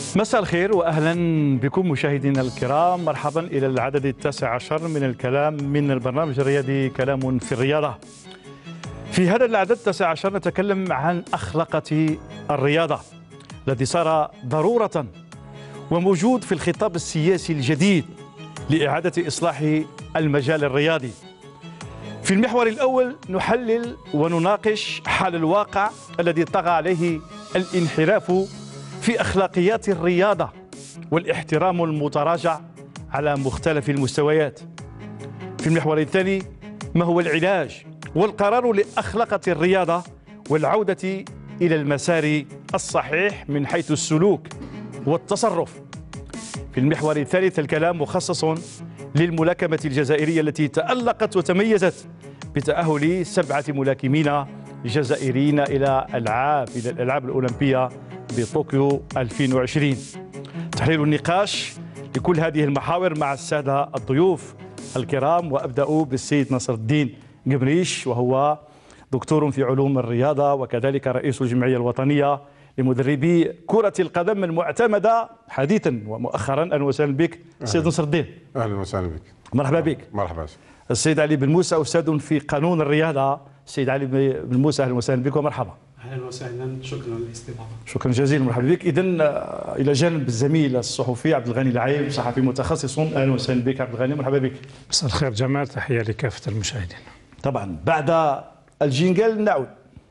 مساء الخير وأهلا بكم مشاهدينا الكرام، مرحبا إلى العدد 19 من الكلام من البرنامج الرياضي كلام في الرياضة. في هذا العدد 19 نتكلم عن أخلاقة الرياضة الذي صار ضرورة وموجود في الخطاب السياسي الجديد لإعادة إصلاح المجال الرياضي. في المحور الأول نحلل ونناقش حال الواقع الذي طغى عليه الانحراف في أخلاقيات الرياضة والاحترام المتراجع على مختلف المستويات. في المحور الثاني ما هو العلاج والقرار لأخلاقة الرياضة والعودة إلى المسار الصحيح من حيث السلوك والتصرف. في المحور الثالث الكلام مخصص للملاكمة الجزائرية التي تألقت وتميزت بتأهل 7 ملاكمين جزائريين إلى الألعاب الأولمبية بطوكيو 2020. تحليل النقاش لكل هذه المحاور مع السادة الضيوف الكرام، وأبدأ بالسيد نصر الدين قمريش، وهو دكتور في علوم الرياضة وكذلك رئيس الجمعية الوطنية لمدربي كرة القدم المعتمدة حديثا ومؤخرا. أهلا وسهلا بك سيد نصر الدين. أهلا وسهلا بك. مرحبا بك. مرحبا. السيد علي بن موسى أستاذ في قانون الرياضة. السيد علي بن موسى أهلا وسهلا بك ومرحبا. اهلا وسهلا، شكرا للاستضافه. شكرا جزيلا، مرحبا بك. اذا الى جانب الزميل الصحفي عبد الغني العايب، صحفي متخصص. اهلا وسهلا بك عبد الغني، مرحبا بك. مساء الخير جمال، تحيه لكافه المشاهدين. طبعا بعد الجينجل نعود.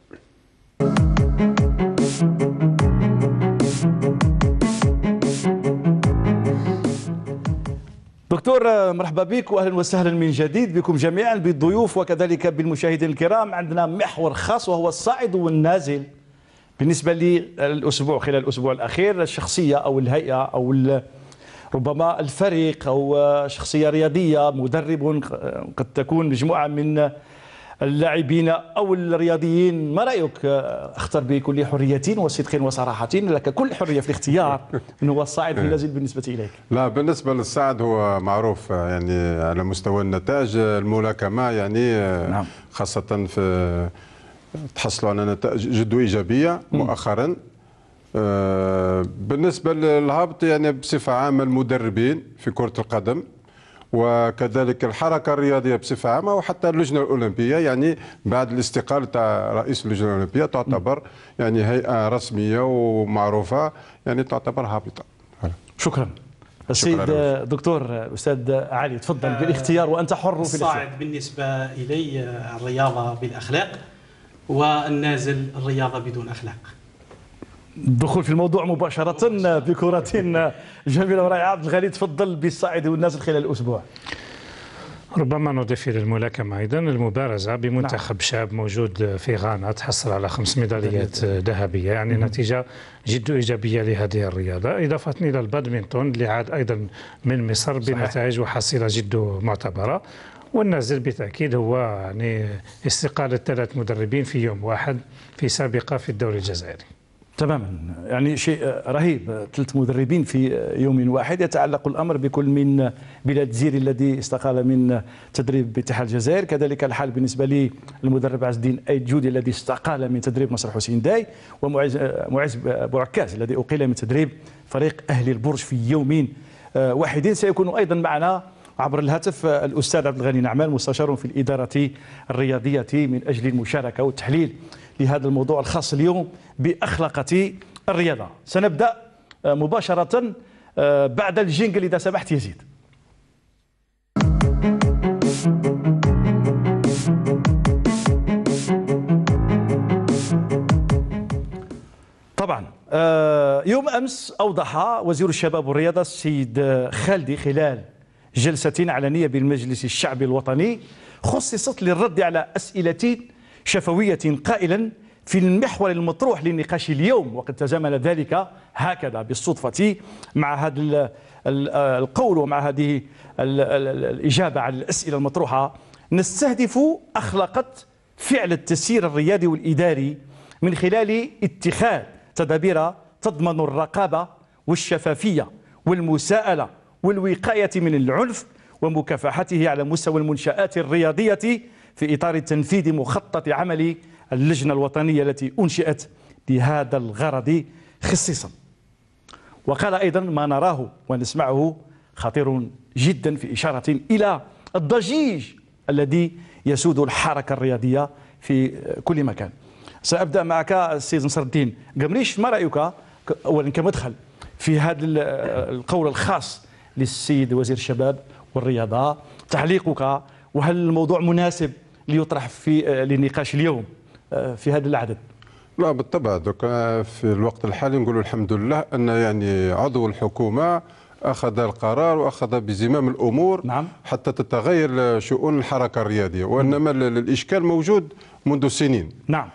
دكتور مرحبا بك واهلا وسهلا من جديد بكم جميعا بالضيوف وكذلك بالمشاهدين الكرام. عندنا محور خاص وهو الصاعد والنازل بالنسبه للاسبوع، خلال الاسبوع الاخير، الشخصيه او الهيئه او ربما الفريق او شخصيه رياضيه، مدرب، قد تكون مجموعه من اللاعبين او الرياضيين. ما رايك؟ اختر بكل حريه وصدق وصراحه، لك كل حريه في الاختيار من هو الصاعد والنازل بالنسبه اليك. لا، بالنسبه للصاعد هو معروف يعني على مستوى النتائج الملاكمه، يعني نعم. خاصه في تحصلوا على نتائج جد ايجابيه مؤخرا. بالنسبه للهبط يعني بصفه عامه المدربين في كره القدم وكذلك الحركه الرياضيه بصفه عامه وحتى اللجنه الاولمبيه، يعني بعد الاستقاله تاع رئيس اللجنه الاولمبيه تعتبر يعني هيئه رسميه ومعروفه، يعني تعتبر هابطه. شكرا. السيد دكتور استاذ علي، تفضل بالاختيار وانت حر في الاختيار. الصاعد بالنسبه الي الرياضه بالاخلاق، والنازل الرياضه بدون اخلاق. الدخول في الموضوع مباشرة بكرة جميلة ورائعة. عبد الغني تفضل بالصاعد والنازل خلال الأسبوع. ربما نضيف إلى الملاكمة أيضا المبارزة بمنتخب شاب موجود في غانا، تحصل على 5 ميداليات ذهبية، يعني نتيجة جد إيجابية لهذه الرياضة. إضافة إلى البادمنتون اللي عاد أيضا من مصر بنتائج وحصيلة جد معتبرة. والنازل بالتأكيد هو يعني استقالة 3 مدربين في يوم واحد في سابقة في الدوري الجزائري. تماما، يعني شيء رهيب، 3 مدربين في يوم واحد. يتعلق الامر بكل من بلاد زيري الذي استقال من تدريب اتحاد الجزائر، كذلك الحال بالنسبه للمدرب عز الدين ايد جودي الذي استقال من تدريب نصر حسين داي، ومعز بوعكاز الذي اقيل من تدريب فريق اهلي البرج في يوم واحد. سيكون ايضا معنا عبر الهاتف الاستاذ عبد الغني نعمان، مستشار في الاداره الرياضيه، من اجل المشاركه والتحليل لهذا الموضوع الخاص اليوم بأخلاقة الرياضة. سنبدأ مباشرة بعد الجينجل إذا سمحت يزيد. طبعا يوم أمس أوضح وزير الشباب والرياضة السيد خالدي خلال جلسة علنية بالمجلس الشعبي الوطني خصصت للرد على أسئلة شفوية، قائلا في المحور المطروح للنقاش اليوم، وقد تزامن ذلك هكذا بالصدفة مع هذا القول ومع هذه الإجابة على الأسئلة المطروحة، نستهدف أخلاقة فعل التسيير الرياضي والإداري من خلال اتخاذ تدابير تضمن الرقابة والشفافية والمساءلة والوقاية من العنف ومكافحته على مستوى المنشآت الرياضية في إطار تنفيذ مخطط عمل اللجنة الوطنية التي أنشئت لهذا الغرض خصيصا. وقال أيضا: ما نراه ونسمعه خطير جدا، في إشارة إلى الضجيج الذي يسود الحركة الرياضية في كل مكان. سأبدأ معك السيد نصر الدين قمريش، ما رأيك أولا كمدخل في هذا القول الخاص للسيد وزير الشباب والرياضة؟ تعليقك، وهل الموضوع مناسب ليطرح للنقاش اليوم في هذا العدد؟ لا بالطبع، في الوقت الحالي نقول الحمد لله أن يعني عضو الحكومة أخذ القرار وأخذ بزمام الأمور. نعم. حتى تتغير شؤون الحركة الرياضية، وإنما الإشكال موجود منذ سنين. نعم.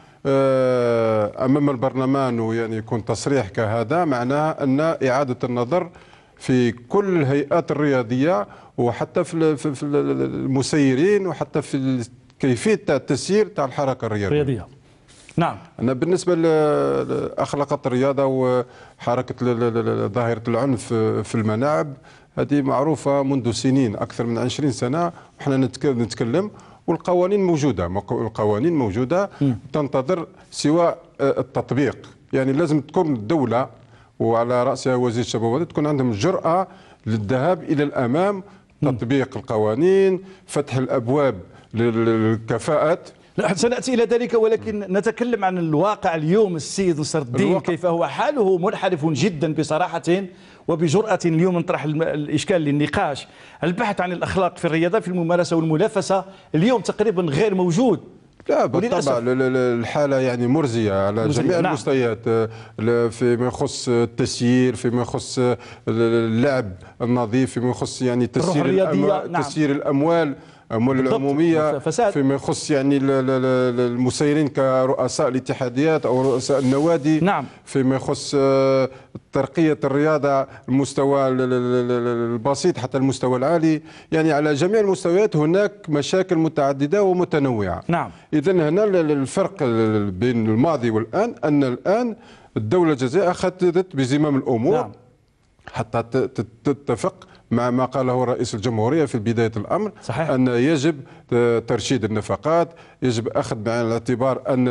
أمام البرلمان ويعني يكون تصريح كهذا معناها أن إعادة النظر في كل الهيئات الرياضية، وحتى في المسيرين، وحتى في كيفية التسيير تاع الحركة الرياضية. نعم. أنا بالنسبة لأخلاقات الرياضة وحركة ظاهرة العنف في الملاعب، هذه معروفة منذ سنين، أكثر من 20 سنة وحنا نتكلم، والقوانين موجودة. القوانين موجودة تنتظر سواء التطبيق. يعني لازم تكون الدولة وعلى رأسها وزير الشباب تكون عندهم الجرأة للذهاب إلى الأمام، تطبيق القوانين، فتح الأبواب للكفاءات. لا، سنأتي إلى ذلك، ولكن نتكلم عن الواقع اليوم. السيد نصر الدين، كيف هو حاله منحرف جدا بصراحة وبجرأة. اليوم نطرح الإشكال للنقاش. البحث عن الأخلاق في الرياضة، في الممارسة والمنافسة، اليوم تقريبا غير موجود. لا بالطبع، الحالة يعني مرزية على جميع المستويات، فيما يخص التسيير، فيما يخص اللعب النظيف، فيما يخص يعني تسيير الأموال العمومية، فيما يخص يعني المسيرين كرؤساء الاتحاديات أو رؤساء النوادي. نعم. فيما يخص ترقية الرياضة، المستوى البسيط حتى المستوى العالي، يعني على جميع المستويات هناك مشاكل متعددة ومتنوعة. نعم. إذن هنا الفرق بين الماضي والآن أن الآن الدولة الجزائرية أخذت بزمام الأمور. نعم. حتى تتفق مع ما قاله رئيس الجمهورية في بداية الأمر. صحيح. أن يجب ترشيد النفقات، يجب أخذ بعين الاعتبار أن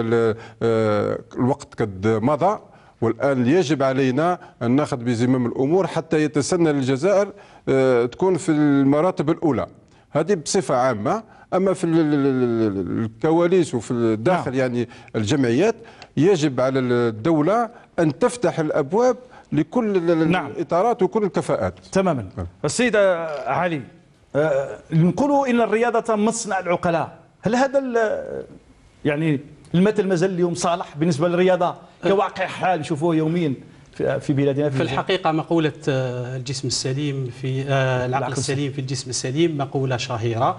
الوقت قد مضى، والآن يجب علينا أن نأخذ بزمام الأمور حتى يتسنى للجزائر تكون في المراتب الأولى. هذه بصفة عامة. أما في الكواليس وفي الداخل يعني الجمعيات، يجب على الدولة أن تفتح الأبواب لكل الإطارات وكل الكفاءات. تماما. السيد علي، نقولوا إن الرياضة مصنع العقلاء. هل هذا يعني المثل مازال اليوم صالح بالنسبة للرياضة كواقع حال نشوفوه يوميا في بلادنا؟ في الحقيقة مقولة الجسم السليم في العقل السليم في الجسم السليم مقولة شهيرة.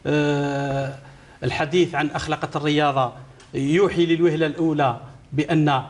الحديث عن أخلاقة الرياضة يوحي للوهلة الأولى بأن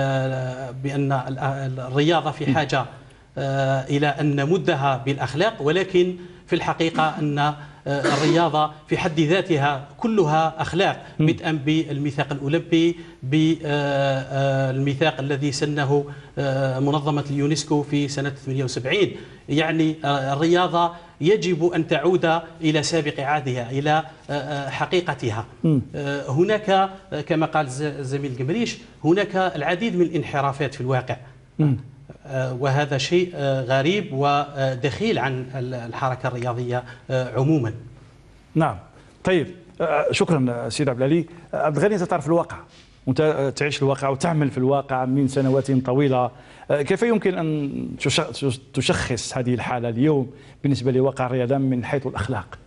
الرياضة في حاجة إلى أن نمدها بالأخلاق، ولكن في الحقيقة أن الرياضة في حد ذاتها كلها أخلاق، بدءا بالميثاق الأولمبي، بالميثاق الذي سنه منظمة اليونسكو في سنة 78. يعني الرياضة يجب أن تعود إلى سابق عهدها، إلى حقيقتها. هناك كما قال الزميل قمريش، هناك العديد من الانحرافات في الواقع، وهذا شيء غريب ودخيل عن الحركة الرياضية عموما. نعم. طيب، شكرا سيد عبد العلي. عبد الغني، أنت تعرف الواقع وأنت تعيش الواقع وتعمل في الواقع من سنوات طويلة. كيف يمكن أن تشخص هذه الحالة اليوم بالنسبة لواقع الرياضة من حيث الأخلاق؟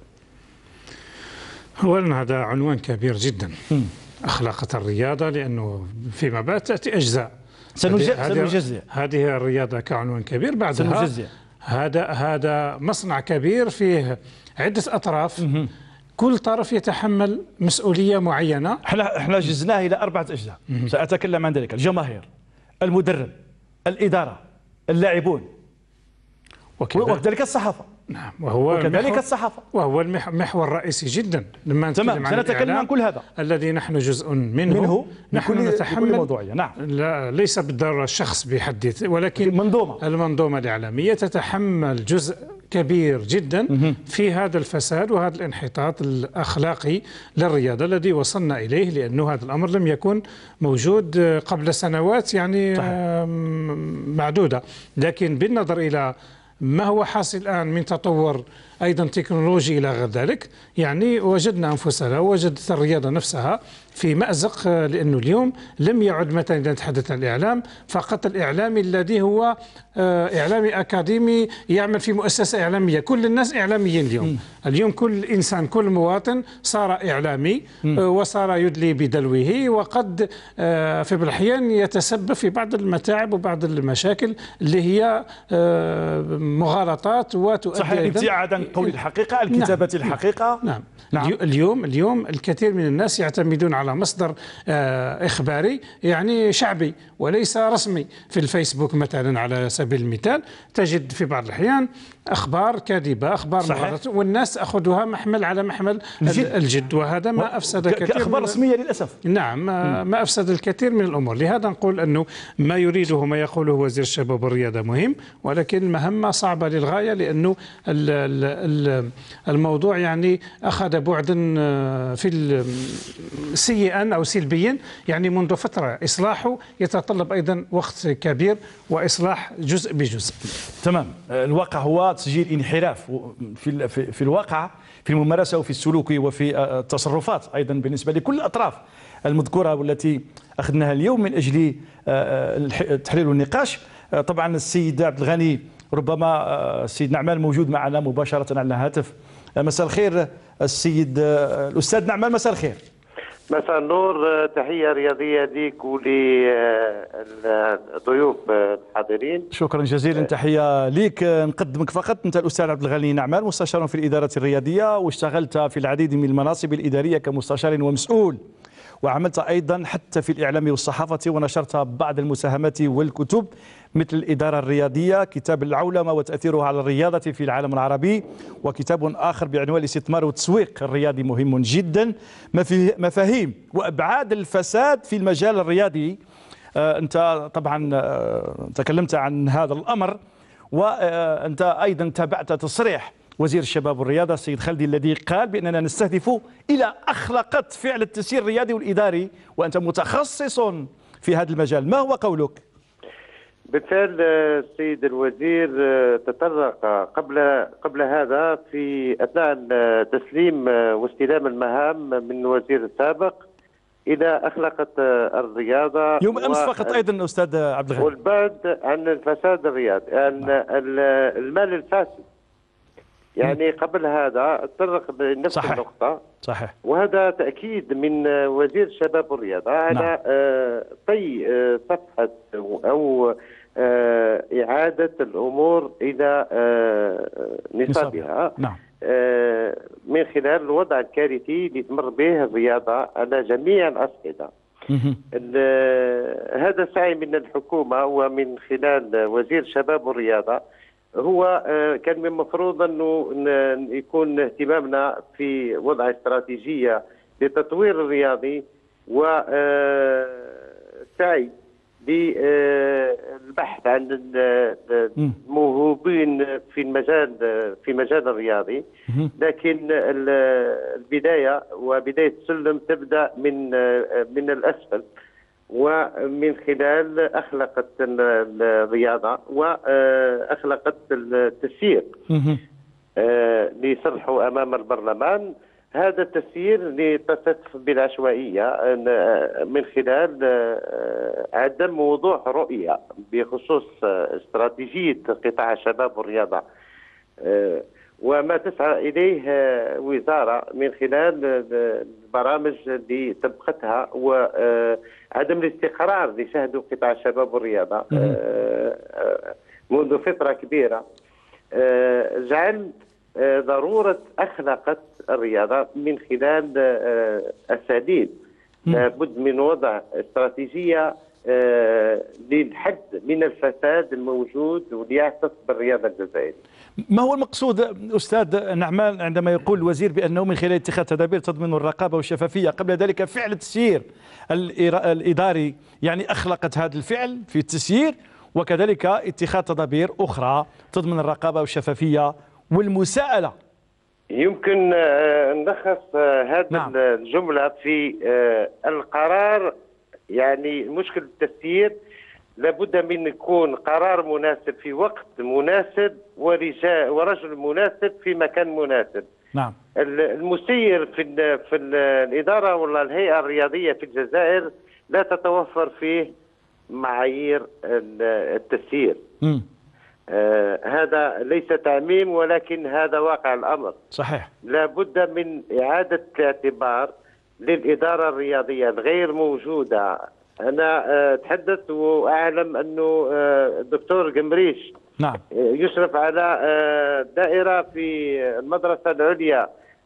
أولا هذا عنوان كبير جدا، أخلاقة الرياضة، لأنه فيما بعد تأتي أجزاء. سنجزئ هذه الرياضة كعنوان كبير، بعدها هذا مصنع كبير فيه عدة أطراف، كل طرف يتحمل مسؤولية معينة. احنا جزناه إلى 4 أجزاء. سأتكلم عن ذلك: الجماهير، المدرب، الإدارة، اللاعبون، وكذلك الصحافة. نعم. وكذلك الصحافة، وهو المحور الرئيسي جدا لما نتكلم عن سنتكلم عن كل هذا الذي نحن جزء منه. نحن نتحمل موضوعية. نعم. لا، ليس بالضرورة الشخص بحد ذاته، ولكن المنظومة الإعلامية تتحمل جزء كبير جدا في هذا الفساد وهذا الانحطاط الأخلاقي للرياضة الذي وصلنا إليه، لأنه هذا الأمر لم يكن موجود قبل سنوات يعني معدودة. لكن بالنظر إلى ما هو حاصل الآن من تطور أيضا تكنولوجي إلى غير ذلك، يعني وجدنا أنفسنا ووجدت الرياضة نفسها في مأزق، لأنه اليوم لم يعد مثلا إذا نتحدث عن الإعلام فقط الإعلامي الذي هو إعلامي أكاديمي يعمل في مؤسسة إعلامية. كل الناس إعلاميين اليوم. اليوم كل إنسان كل مواطن صار إعلامي وصار يدلي بدلوه، وقد في بعض الأحيان يتسبب في بعض المتاعب وبعض المشاكل اللي هي مغالطات وتؤدي صحيح ابتعاد عن قول الحقيقة، الكتابة الحقيقة. نعم. اليوم الكثير من الناس يعتمدون على مصدر إخباري يعني شعبي وليس رسمي. في الفيسبوك مثلا على سبيل المثال تجد في بعض الأحيان أخبار كاذبة، أخبار مغالطة، والناس أخذها محمل على محمل الجد، وهذا ما أفسد كثير كأخبار رسمية للأسف. نعم، ما أفسد الكثير من الأمور. لهذا نقول أنه ما يريده ما يقوله وزير الشباب والرياضة مهم، ولكن المهمة صعبة للغاية، لأنه الموضوع يعني أخذ بعدا في سيئا أو سلبيا يعني منذ فترة. إصلاحه يتطلب أيضا وقت كبير وإصلاح جزء بجزء. تمام. الواقع هو تسجيل انحراف في الواقع، في الممارسة وفي السلوك وفي التصرفات أيضا بالنسبة لكل الأطراف المذكورة والتي أخذناها اليوم من أجل التحليل والنقاش. طبعا السيد عبد الغني، ربما السيد نعمان موجود معنا مباشرة على الهاتف. مساء الخير السيد الأستاذ نعمان، مساء الخير. مساء النور، تحية رياضية ليك وللضيوف الحاضرين. شكرا جزيلا، تحية ليك. نقدمك فقط، أنت الأستاذ عبد الغني نعمان، مستشار في الإدارة الرياضية، واشتغلت في العديد من المناصب الإدارية كمستشار ومسؤول، وعملت أيضا حتى في الإعلام والصحافة، ونشرت بعض المساهمات والكتب مثل الإدارة الرياضية، كتاب العولمة وتأثيرها على الرياضة في العالم العربي، وكتاب آخر بعنوان الاستثمار والتسويق الرياضي مهم جدا، مفاهيم وأبعاد الفساد في المجال الرياضي. أنت طبعا تكلمت عن هذا الأمر، وأنت أيضا تابعت تصريح وزير الشباب والرياضة السيد خالدي الذي قال بأننا نستهدف إلى أخلاقة فعل التسيير الرياضي والإداري، وأنت متخصص في هذا المجال. ما هو قولك؟ بالفعل السيد الوزير تطرق قبل هذا في أثناء تسليم واستلام المهام من الوزير السابق إلى أخلاقة الرياضة يوم أمس فقط أيضا أستاذ عبد الغني، والبعد عن الفساد الرياضي، عن المال الفاسد. يعني قبل هذا تطرق بنفس النقطة. صحيح. وهذا تأكيد من وزير الشباب والرياضة على طي صفحة أو إعادة الأمور إلى نصابها. نعم. من خلال الوضع الكارثي اللي تمر به الرياضة على جميع الأصعدة. هذا السعي من الحكومة ومن خلال وزير الشباب والرياضة هو كان من المفروض أنه يكون اهتمامنا في وضع استراتيجية للتطوير الرياضي والسعي للبحث عن الموهوبين في المجال الرياضي. لكن البداية وبداية السلم تبدأ من الأسفل، ومن خلال أخلاقة الرياضة وأخلاقة التسيير لصرحه أمام البرلمان. هذا التسيير لتصف بالعشوائية من خلال عدم وضوح رؤية بخصوص استراتيجية قطاع الشباب والرياضة وما تسعى إليه وزارة من خلال البرامج اللي طبقتها وعدم الاستقرار اللي شهده قطاع الشباب والرياضة منذ فترة كبيرة، جعل ضرورة أخلاقة الرياضة من خلال أساليب. لابد من وضع استراتيجية للحد من الفساد الموجود واللي يعتص بالرياضة الجزائرية. ما هو المقصود أستاذ نعمان عندما يقول الوزير بأنه من خلال اتخاذ تدابير تضمن الرقابة والشفافية، قبل ذلك فعل التسيير الإداري يعني أخلقت هذا الفعل في التسيير، وكذلك اتخاذ تدابير أخرى تضمن الرقابة والشفافية والمساءلة. يمكن نلخص هذه نعم. الجملة في القرار. يعني مشكلة التسيير لابد من يكون قرار مناسب في وقت مناسب ورجل مناسب في مكان مناسب. نعم. المسير في الإدارة ولا الهيئة الرياضية في الجزائر لا تتوفر فيه معايير التسيير. هذا ليس تعميم ولكن هذا واقع الأمر. صحيح. لابد من إعادة الاعتبار للإدارة الرياضية الغير موجودة. أنا أتحدث وأعلم أنه الدكتور قمريش نعم. يشرف على دائرة في المدرسة العليا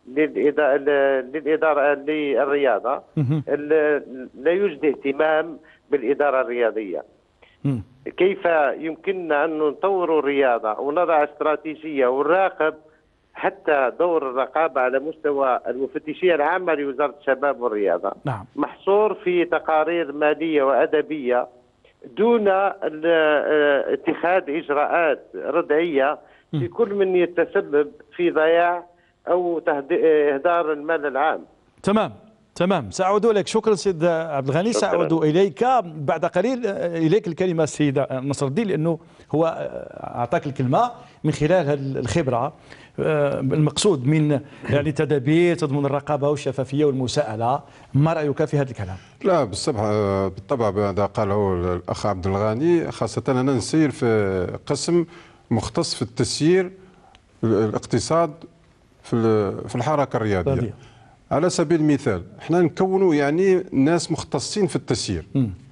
للإدارة للرياضة. لا يوجد اهتمام بالإدارة الرياضية. كيف يمكننا أن نطور الرياضة ونضع استراتيجية ونراقب حتى دور الرقابة على مستوى المفتشية العامة لوزارة الشباب والرياضة. نعم. محصور في تقارير مالية وأدبية دون اتخاذ إجراءات ردعية في كل من يتسبب في ضياع أو إهدار المال العام. تمام سأعود إليك. شكرا سيد عبد الغني. سأعود إليك بعد قليل. إليك الكلمة السيدة نصر الدين لأنه هو أعطاك الكلمة من خلال الخبرة. المقصود من يعني تدابير تضمن الرقابة والشفافية والمساءلة. ما رأيك في هذا الكلام؟ لا بالطبع هذا قاله الأخ عبد الغني. خاصة أنا نسير في قسم مختص في التسيير الاقتصاد في الحركة الرياضية. على سبيل المثال احنا نكونوا يعني ناس مختصين في التسيير.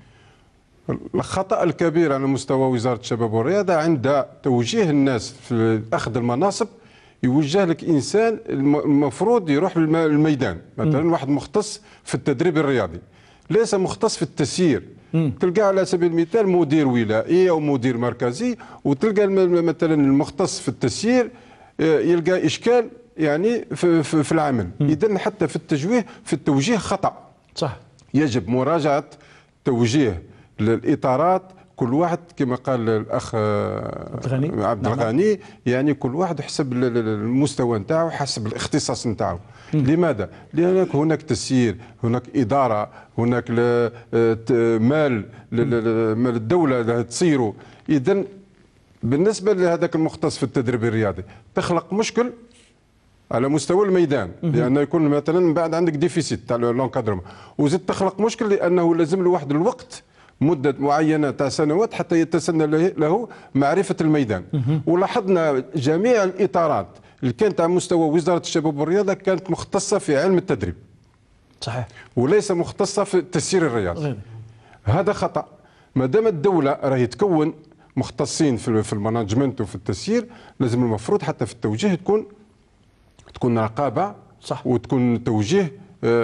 الخطأ الكبير على مستوى وزارة الشباب والرياضة عند توجيه الناس في أخذ المناصب يوجه لك إنسان المفروض يروح للميدان، مثلا واحد مختص في التدريب الرياضي ليس مختص في التسيير. تلقى على سبيل المثال مدير ولائي أو مدير مركزي، وتلقى مثلا المختص في التسيير يلقى إشكال يعني في العمل. إذن حتى في التوجيه خطأ. صح. يجب مراجعة توجيه للإطارات. كل واحد كما قال الأخ عبد الغني يعني كل واحد حسب المستوى نتاعو حسب الاختصاص نتاعو. لماذا؟ لأن هناك تسيير، هناك إدارة، هناك مال الدولة تسيره. إذن بالنسبة لهذاك المختص في التدريب الرياضي تخلق مشكل على مستوى الميدان، لأنه يكون مثلا من بعد عندك ديفيسيت تاع لونكادرمون، وزيد تخلق مشكل لأنه لازم له واحد الوقت مدة معينة تاع سنوات حتى يتسنى له معرفة الميدان. ولاحظنا جميع الإطارات اللي كانت على مستوى وزارة الشباب والرياضة كانت مختصة في علم التدريب. صحيح. وليس مختصة في التسيير الرياضي. هذا خطأ. ما دام الدولة راهي تكون مختصين في المانجمنت وفي التسيير، لازم المفروض حتى في التوجيه تكون رقابة. صح. وتكون توجيه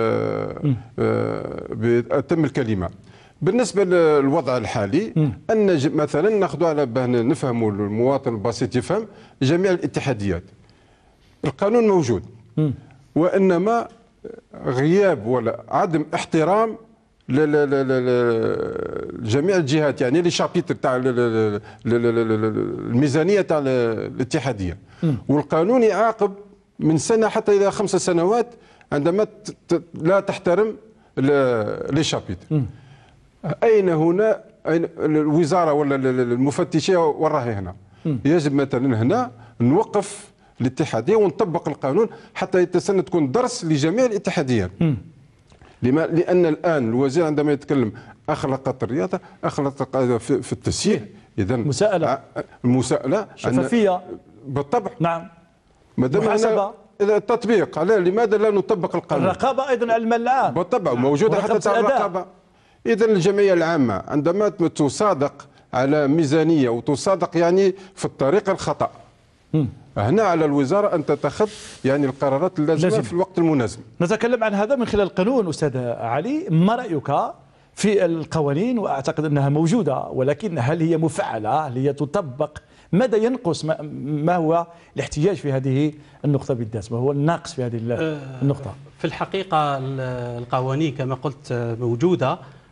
بأتم الكلمة. بالنسبة للوضع الحالي أن مثلا ناخذ على باه نفهموا المواطن البسيط يفهم جميع الاتحاديات. القانون موجود، وإنما غياب ولا عدم احترام لجميع الجهات، يعني لي شابيتر تاع الميزانية تاع الاتحادية. والقانون يعاقب من سنة حتى إلى 5 سنوات عندما لا تحترم لي شابيتر. أين هنا الوزارة ولا المفتشية وراهي هنا؟ يجب مثلا هنا نوقف الاتحادية ونطبق القانون حتى يتسنى تكون درس لجميع الاتحاديات. لأن الآن الوزير عندما يتكلم أخلقت الرياضة، أخلقت في التسيير. إذا المساءلة شفافية بالطبع. نعم. محاسبة. التطبيق لماذا لا نطبق القانون؟ الرقابة أيضا على المال العام بالطبع موجودة حتى تاع الرقابة. إذا الجمعية العامة عندما تصادق على ميزانية وتصادق يعني في الطريق الخطأ، هنا على الوزارة أن تتخذ يعني القرارات اللازمة في الوقت المناسب. نتكلم عن هذا من خلال القانون. أستاذ علي، ما رأيك في القوانين؟ وأعتقد أنها موجودة، ولكن هل هي مفعلة؟ هل هي تطبق؟ ماذا ينقص؟ ما هو الاحتياج في هذه النقطة بالذات؟ ما هو الناقص في هذه النقطة؟ في الحقيقة القوانين كما قلت موجودة،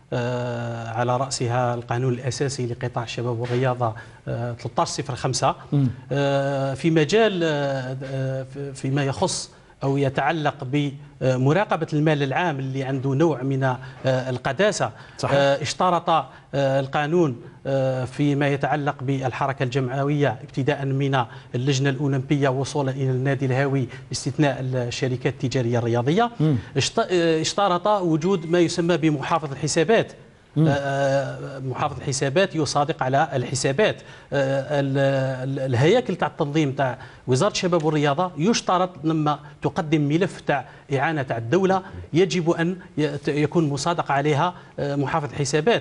على رأسها القانون الأساسي لقطاع الشباب والرياضة 1305 في مجال فيما يخص أو يتعلق بمراقبة المال العام اللي عنده نوع من القداسة. صحيح. اشترط القانون فيما يتعلق بالحركة الجمعوية ابتداء من اللجنة الأولمبية وصولا إلى النادي الهاوي باستثناء الشركات التجارية الرياضية، اشترط وجود ما يسمى بمحافظ الحسابات. محافظ الحسابات يصادق على الحسابات. الهياكل تاع التنظيم تاع وزارة الشباب والرياضة يشترط لما تقدم ملف تاع إعانة تاع الدولة يجب أن يكون مصادق عليها محافظ الحسابات.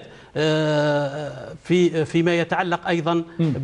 فيما يتعلق أيضا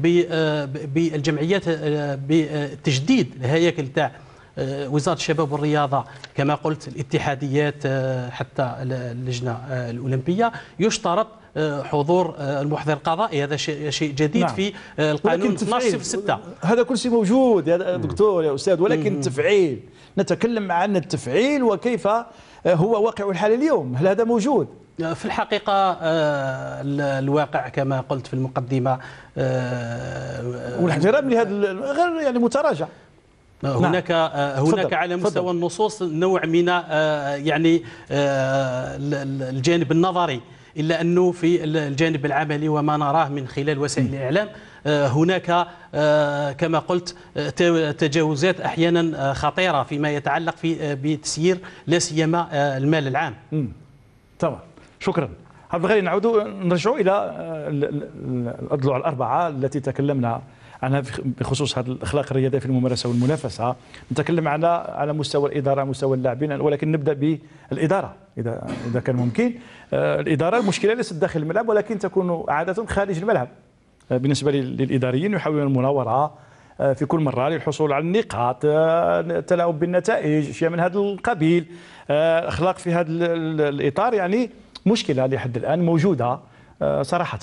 بالجمعيات بتجديد الهياكل تاع وزارة الشباب والرياضة كما قلت الاتحاديات حتى اللجنة الأولمبية يشترط حضور المحضر القضائي. هذا شيء جديد. نعم. في القانون 1206. هذا كل شيء موجود يا دكتور يا أستاذ، ولكن التفعيل نتكلم عن التفعيل وكيف هو واقع الحال اليوم. هل هذا موجود؟ في الحقيقة الواقع كما قلت في المقدمة والاحترام لهذا غير يعني متراجع. هناك على مستوى النصوص نوع من يعني الجانب النظري، إلا أنه في الجانب العملي وما نراه من خلال وسائل الإعلام هناك كما قلت تجاوزات أحيانا خطيرة فيما يتعلق بتسيير لا سيما المال العام. تمام، شكرا. عبد الغني، نرجع إلى الأضلاع الأربعة التي تكلمنا عنها بخصوص هذه الأخلاق الرياضية في الممارسة والمنافسة. نتكلم على مستوى الإدارة، مستوى اللاعبين، ولكن نبدأ بالإدارة إذا كان ممكن. الإدارة المشكلة ليست داخل الملعب ولكن تكون عادة خارج الملعب. بالنسبة للإداريين يحاولون المناورة في كل مرة للحصول على النقاط، التلاعب بالنتائج، أشياء من هذا القبيل. الأخلاق في هذا الإطار يعني مشكلة لحد الآن موجودة صراحة.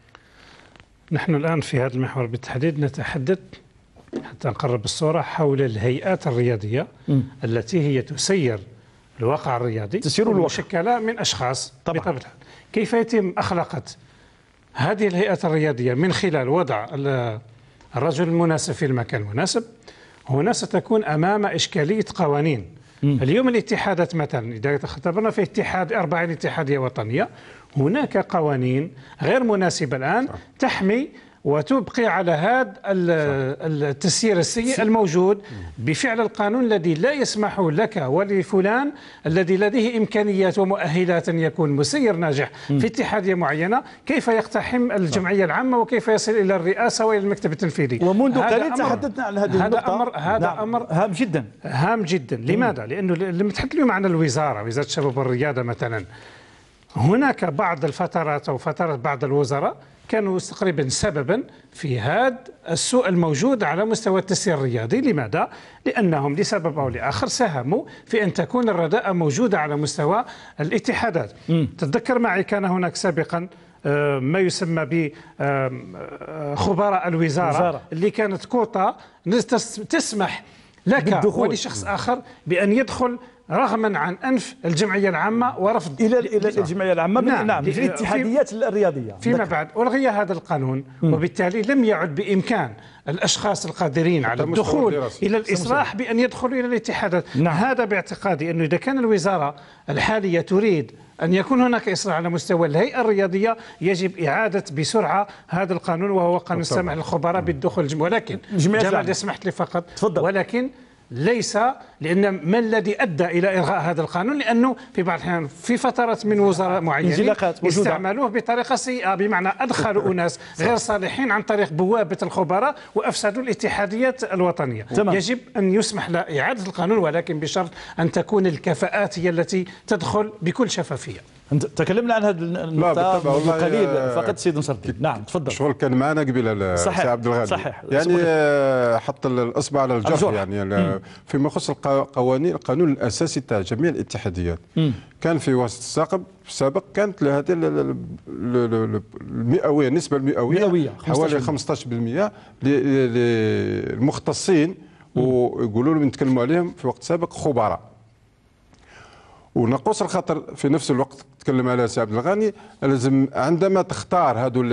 نحن الآن في هذا المحور بالتحديد نتحدث حتى نقرب الصورة حول الهيئات الرياضية التي هي تسير الواقع الرياضي، مشكلة من أشخاص بطبيعة الحال. كيف يتم أخلاقة هذه الهيئات الرياضية من خلال وضع الرجل المناسب في المكان المناسب؟ هنا ستكون أمام إشكالية قوانين. اليوم الاتحادات مثلا إذا اعتبرنا في 40 اتحادية وطنية، هناك قوانين غير مناسبة الآن تحمي وتبقي على هذا التسيير السيء الموجود بفعل القانون الذي لا يسمح لك ولفلان الذي لديه إمكانيات ومؤهلات أن يكون مسير ناجح في اتحادية معينة كيف يقتحم الجمعية العامة وكيف يصل إلى الرئاسة وإلى المكتب التنفيذي. ومنذ قليل تحدثنا عن هذه النقطة. هذا أمر هام جدا. هام جدا. لماذا؟ لأنه لما نتحدث اليوم عن الوزارة، وزارة الشباب والرياضة مثلا، هناك بعض الفترات أو فترات بعض الوزراء كانوا تقريبا سببا في هذا السوء الموجود على مستوى التسيير الرياضي. لماذا؟ لأنهم لسبب أو لآخر ساهموا في أن تكون الرداءة موجودة على مستوى الاتحادات. تتذكر معي كان هناك سابقا ما يسمى بخبراء الوزارة اللي كانت كوطة تسمح لك ولشخص آخر بأن يدخل رغما عن أنف الجمعية العامة ورفض إلى الجمعية العامة. نعم، في الاتحاديات الرياضية. فيما بعد ألغي هذا القانون، وبالتالي لم يعد بإمكان الأشخاص القادرين على الدخول إلى الإصلاح بأن يدخلوا إلى الاتحادات. نعم. هذا باعتقادي أنه إذا كان الوزارة الحالية تريد أن يكون هناك إصلاح على مستوى الهيئة الرياضية يجب إعادة بسرعة هذا القانون، وهو قانون السمح للخبراء بالدخول. ولكن جمال إذا سمحت لي فقط، ولكن ليس لأن ما الذي أدى إلى إلغاء هذا القانون، لأنه في بعض الأحيان في فترات من وزراء معينين استعملوه بطريقة سيئة، بمعنى أدخلوا أناس غير صالحين عن طريق بوابة الخبراء وأفسدوا الاتحاديات الوطنية. يجب أن يسمح لإعادة القانون، ولكن بشرط أن تكون الكفاءات هي التي تدخل بكل شفافية. تكلمنا عن هذه النقطة قليل فقط سيد نصر الدين. نعم تفضل. شغل كان معنا قبيل سي عبد الغني. صحيح. يعني حط الإصبع على الجرح. يعني فيما يخص القوانين، القانون الأساسي تاع جميع الاتحاديات كان في وسط السابق كانت هذه المئوية، النسبة المئوية حوالي 15% للمختصين، ويقولوا لهم نتكلموا عليهم في وقت سابق خبراء. ونقص الخطر في نفس الوقت تكلم على سي عبد الغني، لازم عندما تختار هذو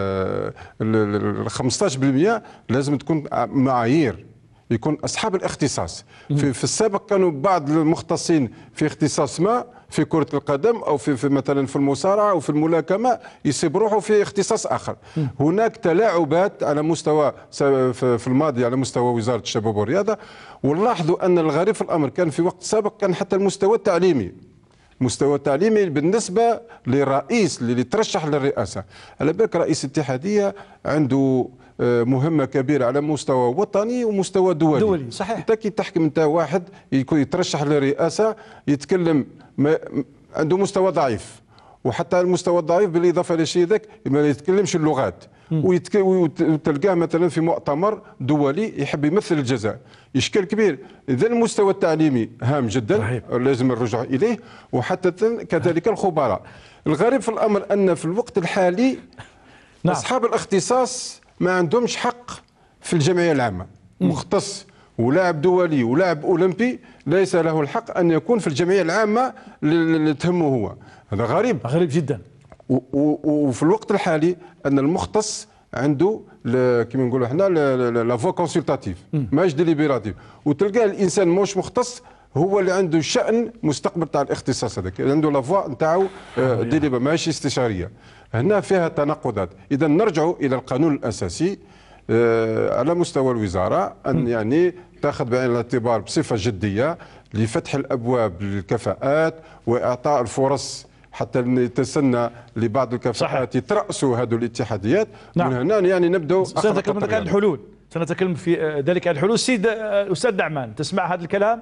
ال 15% لازم تكون معايير، يكون اصحاب الاختصاص. في السابق كانوا بعض المختصين في اختصاص ما في كرة القدم او في مثلا في المصارعه او في الملاكمه يسيب روحه في اختصاص اخر. هناك تلاعبات على مستوى في الماضي على مستوى وزاره الشباب والرياضه، ونلاحظوا ان الغريب في الامر كان في وقت سابق كان حتى المستوى التعليمي، مستوى التعليمي بالنسبه للرئيس اللي ترشح للرئاسه، على بالك رئيس الاتحاديه عنده مهمه كبيره على مستوى وطني ومستوى دولي. صحيح. انت كي تحكم انت واحد يكون يترشح للرئاسه يتكلم عنده مستوى ضعيف، وحتى المستوى الضعيف بالاضافه لشيء ذاك ما يتكلمش اللغات، وتلقاه مثلا في مؤتمر دولي يحب يمثل الجزائر، اشكال كبير. اذا المستوى التعليمي هام جدا رهيب. لازم الرجوع اليه، وحتى كذلك الخبراء. الغريب في الامر ان في الوقت الحالي نعم. اصحاب الاختصاص ما عندهمش حق في الجمعيه العامه. مختص ولاعب دولي ولاعب اولمبي ليس له الحق ان يكون في الجمعيه العامه اللي تهمه هو. هذا غريب جدا. وفي الوقت الحالي ان المختص عنده كما نقولوا احنا لا فوا كونسلتاتيف ماهيش ديليبيراتيف، وتلقى الانسان مش مختص هو اللي عنده شأن مستقبل تاع الاختصاص هذاك، عنده لا فوا نتاعو ديليبر ماهيش استشاريه. هنا فيها تناقضات. اذا نرجعوا الى القانون الاساسي على مستوى الوزاره ان يعني تاخذ بعين الاعتبار بصفه جديه لفتح الابواب للكفاءات واعطاء الفرص حتى نتسنى لبعض الكفاءات يترأسوا هذه الاتحاديات. نعم. من هنا يعني نبداو سنتكلم عن الحلول، سنتكلم في ذلك الحلول. سيد استاذ دعمان، تسمع هذا الكلام؟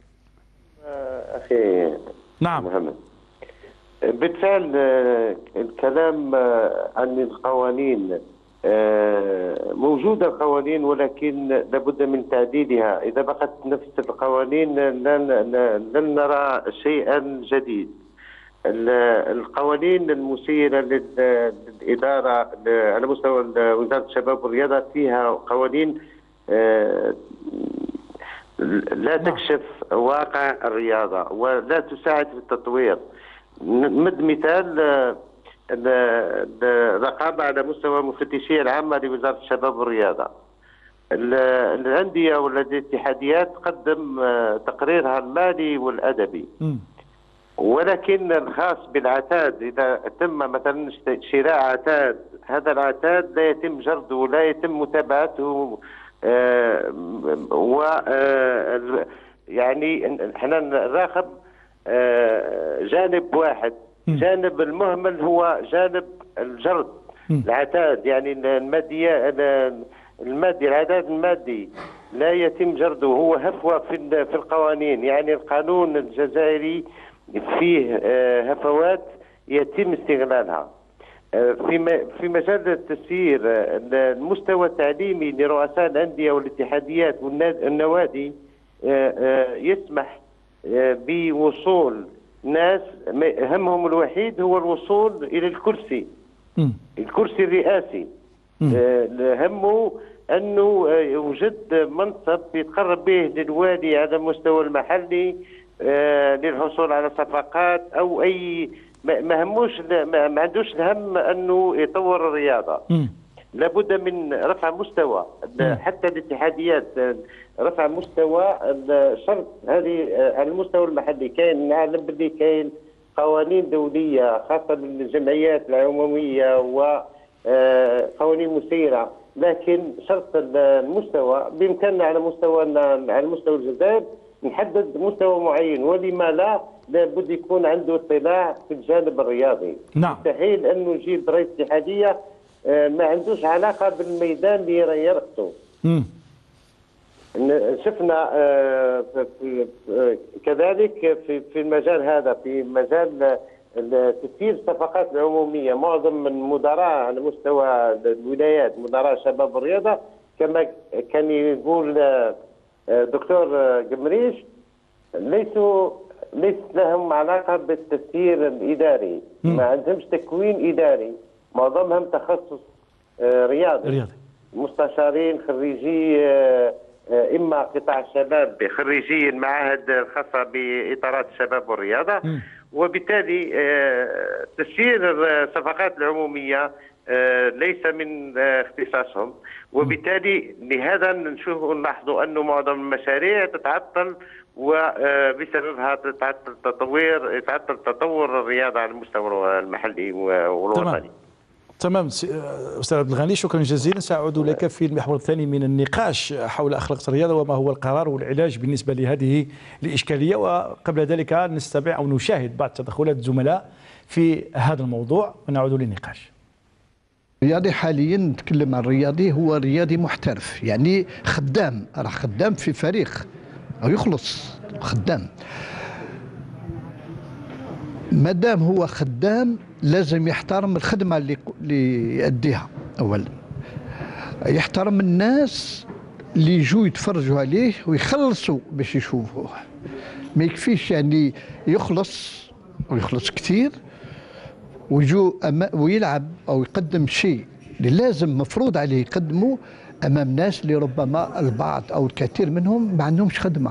اخي نعم محمد، بالفعل الكلام عن القوانين موجودة القوانين، ولكن لابد من تعديلها. إذا بقت نفس القوانين لن نرى شيئا جديد. القوانين المسيرة للإدارة على مستوى وزارة الشباب والرياضة فيها قوانين لا تكشف واقع الرياضة ولا تساعد في التطوير. مد مثال الرقابة على مستوى المفتشية العامة لوزارة الشباب والرياضة. الأندية والاتحاديات تقدم تقريرها المالي والأدبي، ولكن الخاص بالعتاد إذا تم مثلا شراء عتاد، هذا العتاد لا يتم جرده ولا يتم متابعته. و يعني احنا نراقب جانب واحد، جانب المهمل هو جانب الجرد العتاد، يعني العتاد المادي لا يتم جرده، هو هفوة في القوانين. يعني القانون الجزائري فيه هفوات يتم استغلالها. في مجال التسيير المستوى التعليمي لرؤساء الأندية والاتحاديات والنوادي يسمح بوصول ناس همهم الوحيد هو الوصول إلى الكرسي الرئاسي. همه أنه يوجد منصب يتقرب به للوالي على المستوى المحلي للحصول على صفقات أو أي ما عندوش الهم أنه يطور الرياضة. لابد من رفع مستوى حتى الاتحاديات، رفع مستوى الشرط هذه على المستوى المحلي. كاين نعلم باللي كاين قوانين دولية خاصة بالجمعيات العمومية وقوانين مسيرة، لكن شرط المستوى بإمكاننا على مستوى الجزائر نحدد مستوى معين، ولما لا لابد يكون عنده اطلاع في الجانب الرياضي. نعم. مستحيل انه يجيب رئيس اتحاديه ما عندوش علاقه بالميدان اللي يرقصه. شفنا كذلك في المجال هذا، في مجال تسيير الصفقات العموميه، معظم المدراء على مستوى الولايات مدراء شباب الرياضه كما كان يقول دكتور قمريش ليس لهم علاقه بالتسيير الاداري، ما عندهمش تكوين اداري، معظمهم تخصص رياضي. رياضي. مستشارين خريجي إما قطاع الشباب خريجي المعاهد الخاصة بإطارات الشباب والرياضة، وبالتالي تسيير الصفقات العمومية ليس من اختصاصهم، وبالتالي لهذا نلاحظوا أنه معظم المشاريع تتعطل، وبسببها يتعطل تطور الرياضة على المستوى المحلي والوطني. تمام أستاذ عبد الغني، شكرا جزيلا. سأعود لك في المحور الثاني من النقاش حول أخلاق الرياضة وما هو القرار والعلاج بالنسبة لهذه الإشكالية، وقبل ذلك نستمع أو نشاهد بعض تدخلات الزملاء في هذا الموضوع ونعود للنقاش. الرياضي حاليا نتكلم عن الرياضي، هو رياضي محترف، يعني خدام، راه خدام في فريق أو يخلص خدام. مادام هو خدام لازم يحترم الخدمة اللي يأديها، أولا يحترم الناس اللي يجوا يتفرجوا عليه ويخلصوا باش يشوفوه. ما يكفيش يعني يخلص ويخلص كثير ويلعب أو يقدم شيء اللي لازم مفروض عليه يقدمه أمام ناس اللي ربما البعض أو الكثير منهم ما عندهمش خدمة.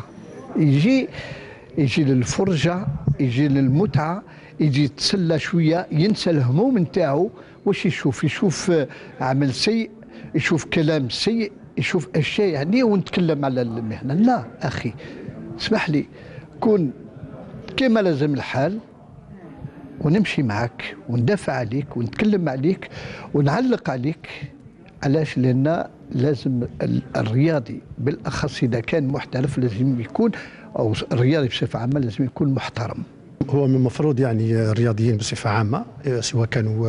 يجي للفرجة، يجي للمتعة، يجي يتسلى شوية، ينسى الهموم نتاعو. واش يشوف عمل سيء، يشوف كلام سيء، يشوف أشياء يعني ونتكلم على المهنة. لا أخي اسمح لي، كون كما لازم الحال ونمشي معك وندافع عليك ونتكلم عليك ونعلق عليك. علاش؟ لأن لازم الرياضي بالأخص إذا كان محترف لازم يكون، أو الرياضي بصفة عامة لازم يكون محترم. هو من المفروض يعني الرياضيين بصفة عامة سواء كانوا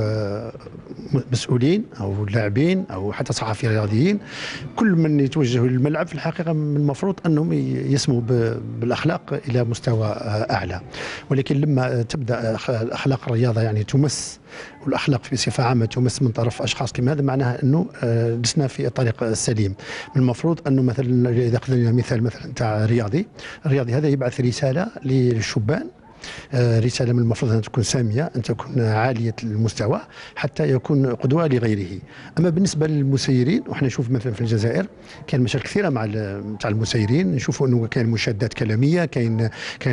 مسؤولين أو لاعبين أو حتى صحفيين رياضيين، كل من يتوجهوا للملعب في الحقيقة من المفروض أنهم يسموا بالأخلاق إلى مستوى أعلى. ولكن لما تبدأ أخلاق الرياضة يعني تمس، والأخلاق بصفة عامة تمس من طرف أشخاص كما هذا، معناها أنه لسنا في الطريق السليم. من المفروض أنه مثلا إذا أخذنا مثال مثلا تاع الرياضي هذا يبعث رسالة للشبان، رسالة من المفروض أن تكون سامية، أن تكون عالية المستوى حتى يكون قدوة لغيره. أما بالنسبة للمسيرين، وحنا نشوف مثلا في الجزائر كاين مشاكل كثيرة مع المسيرين، نشوفوا أنه كاين مشادات كلامية، كاين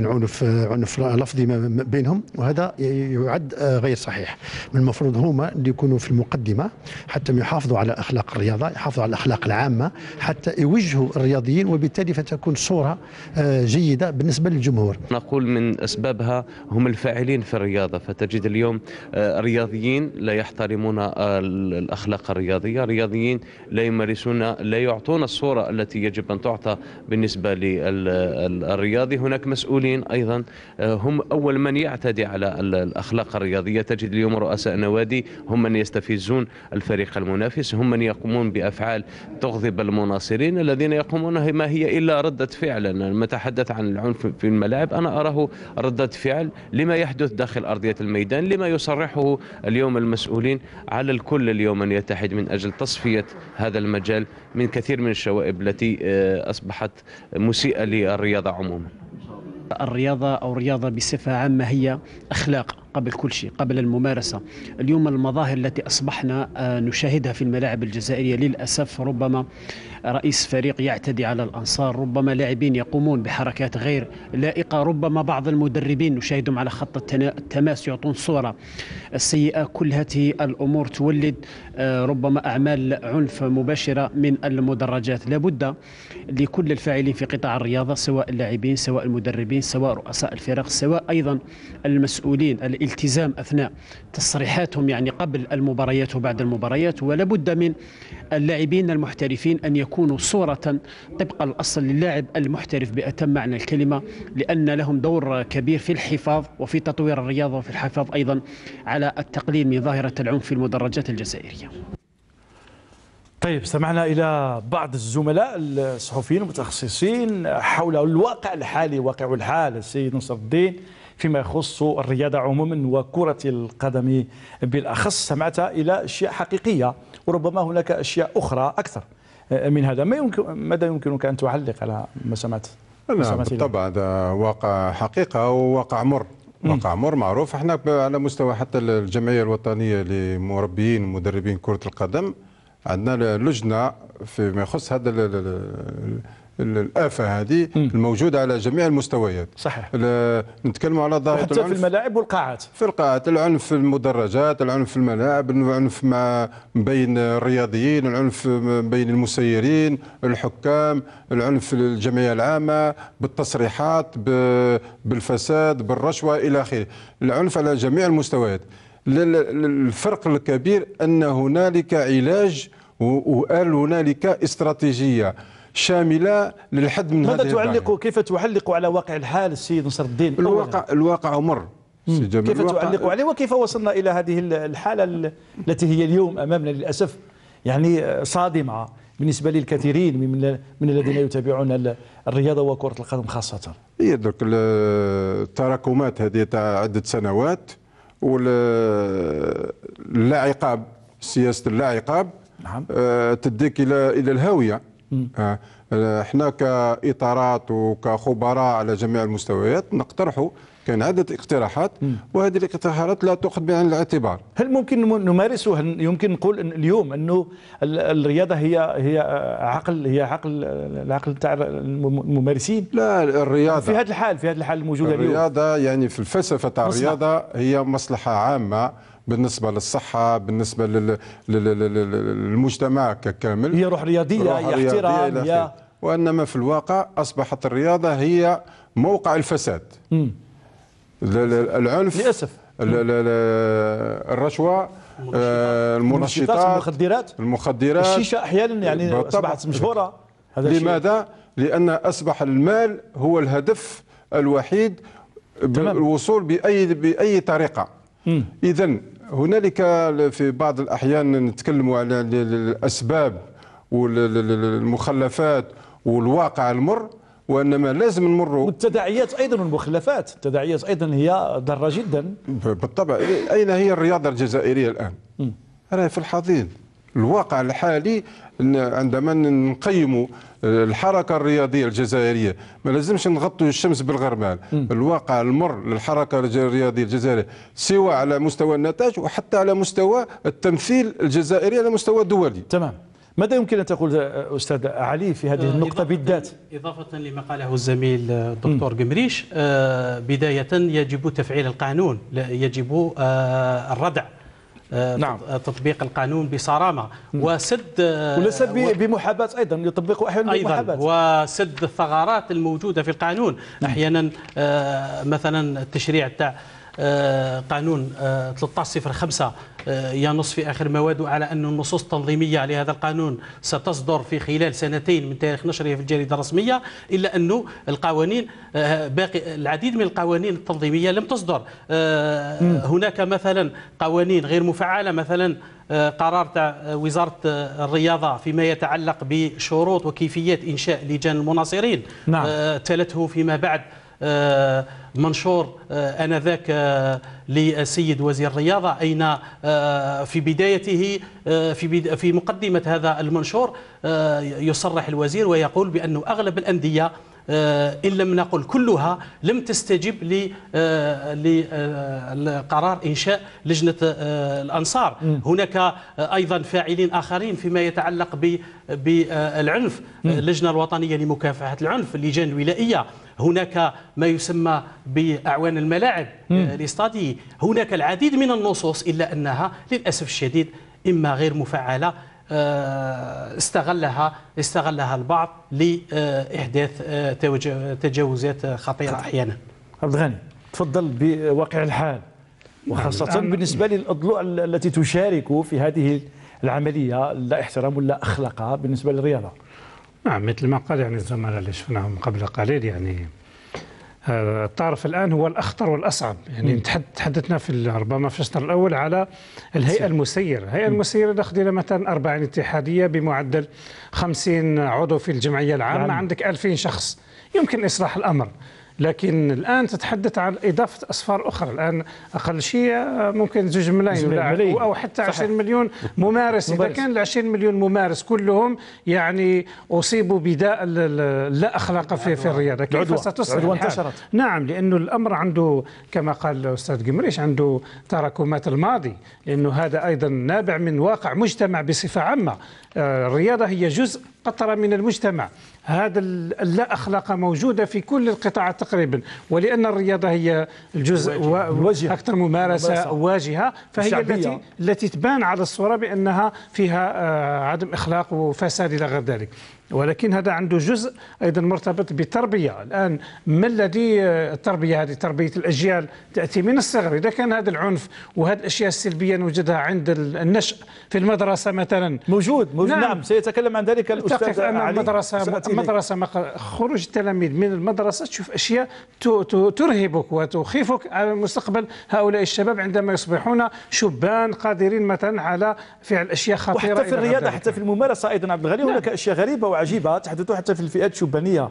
عنف لفظي بينهم، وهذا يعد غير صحيح. من المفروض هما اللي يكونوا في المقدمة حتى يحافظوا على أخلاق الرياضة، يحافظوا على الأخلاق العامة حتى يوجهوا الرياضيين، وبالتالي فتكون صورة جيدة بالنسبة للجمهور. نقول من أسبابها هم الفاعلين في الرياضة، فتجد اليوم الرياضيين لا يحترمون الأخلاق الرياضية، الرياضيين لا يعطون الصورة التي يجب أن تعطى بالنسبة للرياضي. هناك مسؤولين أيضا هم أول من يعتدي على الأخلاق الرياضية. تجد اليوم رؤساء نوادي هم من يستفزون الفريق المنافس، هم من يقومون بأفعال تغضب المناصرين الذين يقومون ما هي إلا ردة فعل. لما نتحدث عن العنف في الملاعب أنا أراه ردة فعل لما يحدث داخل أرضية الميدان، لما يصرحه اليوم المسؤولين. على الكل اليوم أن يتحد من أجل تصفية هذا المجال من كثير من الشوائب التي أصبحت مسيئة للرياضة عموما. الرياضة أو الرياضة بصفة عامة هي أخلاق قبل كل شيء، قبل الممارسة. اليوم المظاهر التي أصبحنا نشاهدها في الملاعب الجزائرية للأسف، ربما رئيس فريق يعتدي على الأنصار، ربما لاعبين يقومون بحركات غير لائقة، ربما بعض المدربين نشاهدهم على خط التماس يعطون صورة سيئة. كل هذه الأمور تولد ربما أعمال عنف مباشرة من المدرجات. لابد لكل الفاعلين في قطاع الرياضة، سواء اللاعبين سواء المدربين سواء رؤساء الفرق سواء أيضا المسؤولين، الالتزام أثناء تصريحاتهم يعني قبل المباريات وبعد المباريات. ولا بد من اللاعبين المحترفين أن يكونوا صورة طبق الأصل للاعب المحترف بأتم معنى الكلمة، لأن لهم دور كبير في الحفاظ وفي تطوير الرياضة وفي الحفاظ أيضا على التقليل من ظاهرة العنف في المدرجات الجزائرية. طيب، استمعنا إلى بعض الزملاء الصحفيين المتخصصين حول الواقع الحالي، واقع الحال السيد نصر الدين فيما يخص الرياضة عموما وكرة القدم بالأخص. سمعت إلى أشياء حقيقية وربما هناك أشياء أخرى أكثر من هذا. ماذا يمكنك أن تعلق على ما سمعت؟ بالطبع هذا واقع حقيقة وواقع مر. واقع مر معروف. احنا على مستوى حتى الجمعية الوطنية لمربيين ومدربين كرة القدم عندنا لجنة فيما يخص هذا الآفة هذه الموجودة على جميع المستويات. صحيح. نتكلم على ظاهرة حتى العنف في الملاعب والقاعات. في القاعات، العنف في المدرجات، العنف في الملاعب، العنف بين الرياضيين، العنف بين المسيرين، الحكام، العنف في الجمعية العامة، بالتصريحات، بالفساد، بالرشوة إلى آخره. العنف على جميع المستويات. الفرق الكبير أن هنالك علاج وقال هنالك استراتيجية شاملة للحد من هذه ماذا كيف تعلق على واقع الحال السيد نصر الدين؟ الواقع مر. كيف تعلق عليه وكيف وصلنا إلى هذه الحالة التي هي اليوم أمامنا للأسف يعني صادمة بالنسبة للكثيرين من الذين يتابعون الرياضة وكرة القدم خاصة؟ هي درك التراكمات هذه تاع عدة سنوات واللا عقاب، سياسة اللا عقاب. نعم. تديك إلى الهاوية. احنا كإطارات وكخبراء على جميع المستويات نقترحوا، كان عدة اقتراحات وهذه الاقتراحات لا تؤخذ بعين الاعتبار. هل ممكن نمارسه؟ هل يمكن نقول إن اليوم انه الرياضه هي العقل تاع الممارسين؟ لا، الرياضه في هذا الحال الموجوده اليوم، الرياضه يعني في الفلسفه تاع الرياضه هي مصلحه عامه بالنسبه للصحه، بالنسبه للمجتمع ككامل. هي روح رياضيه، هي احترام، وانما في الواقع اصبحت الرياضه هي موقع الفساد. العنف للاسف، الرشوه، المنشطات، المخدرات، الشيشه احيانا يعني اصبحت مشهوره. لماذا؟ لان اصبح المال هو الهدف الوحيد بالوصول باي طريقه. اذا هنالك في بعض الاحيان نتكلموا على الاسباب والمخلفات والواقع المر، وانما لازم نمروا. والتداعيات ايضا والمخلفات، التداعيات ايضا هي ضاره جدا. بالطبع. اين هي الرياضه الجزائريه الان؟ راهي في الحضيض. الواقع الحالي عندما نقيموا الحركه الرياضيه الجزائريه ما لازمش نغطوا الشمس بالغرمال. الواقع المر للحركه الرياضيه الجزائريه سواء على مستوى النتاج وحتى على مستوى التمثيل الجزائري على مستوى دولي. تمام. ماذا يمكن أن تقول أستاذ علي في هذه النقطة بالذات؟ إضافة لما قاله الزميل الدكتور قمريش، بداية يجب تفعيل القانون، يجب الردع. نعم. تطبيق القانون بصرامة وسد وليس بمحاباة أيضا، يطبق أحيانا بمحاباة، وسد الثغرات الموجودة في القانون. أحيانا مثلا التشريع تاع قانون 1305 ينص في آخر مواده على أن النصوص التنظيمية لهذا القانون ستصدر في خلال 2 من تاريخ نشره في الجريدة الرسمية، إلا أنه القوانين باقي العديد من القوانين التنظيمية لم تصدر. هناك مثلا قوانين غير مفعلة، مثلا قرار تاع وزارة الرياضة فيما يتعلق بشروط وكيفيات إنشاء لجان المناصرين. نعم. تلته فيما بعد منشور آنذاك للسيد وزير الرياضة، أين في بدايته في مقدمة هذا المنشور يصرح الوزير ويقول بأن أغلب الأندية إن لم نقل كلها لم تستجب لقرار إنشاء لجنة الأنصار. هناك أيضا فاعلين آخرين فيما يتعلق بالعنف، اللجنة الوطنية لمكافحة العنف، اللجان الولائية. هناك ما يسمى بأعوان الملاعب الاستادي. هناك العديد من النصوص إلا أنها للأسف الشديد إما غير مفعلة، استغلها البعض لإحداث تجاوزات خطيرة أحيانا. عبد الغني، تفضل بواقع الحال، وخاصة بالنسبة للأضلاع التي تشارك في هذه العملية لا احترام ولا أخلاق بالنسبة للرياضة. نعم، مثل ما قال يعني الزملاء اللي شفناهم قبل قليل، يعني الطرف الآن هو الأخطر والأصعب. يعني تحدثنا ربما في الشطر الأول على الهيئة المسيرة. الهيئة المسيرة داخل مثلا 40 اتحادية بمعدل 50 عضو في الجمعية العامة، عندك 2000 شخص، يمكن إصلاح الأمر. لكن الآن تتحدث عن إضافة أصفار أخرى. الآن أقل شيء ممكن 2 ملايين أو حتى 20 مليون ممارس. إذا كان 20 مليون ممارس كلهم يعني أصيبوا بداء لا أخلاق في الرياضة، كيف ستصبح؟ نعم، لأنه الأمر عنده كما قال الأستاذ قمريش عنده تراكمات الماضي، لأنه هذا أيضا نابع من واقع مجتمع بصفة عامة. الرياضة هي جزء قطرة من المجتمع. هذا اللا أخلاق موجودة في كل القطاعات تقريبا، ولأن الرياضة هي الجزء أكثر ممارسة واجهة، فهي التي تبان على الصورة بأنها فيها عدم إخلاق وفساد إلى غير ذلك. ولكن هذا عنده جزء أيضا مرتبط بالتربية. الآن ما الذي التربية هذه تربية الأجيال تأتي من الصغر. إذا كان هذا العنف وهذه الأشياء السلبية نوجدها عند النشء في المدرسة مثلا موجود. نعم سيتكلم عن ذلك الأستاذ علي. المدرسة خروج التلاميذ من المدرسة تشوف أشياء ترهبك وتخيفك على مستقبل هؤلاء الشباب عندما يصبحون شبان قادرين مثلا على فعل أشياء خطيرة. وحتى في الرياضة حتى في الممارسة أيضا عبد الغني هناك أشياء غريبة وعجيبة تحدث حتى في الفئات الشبانية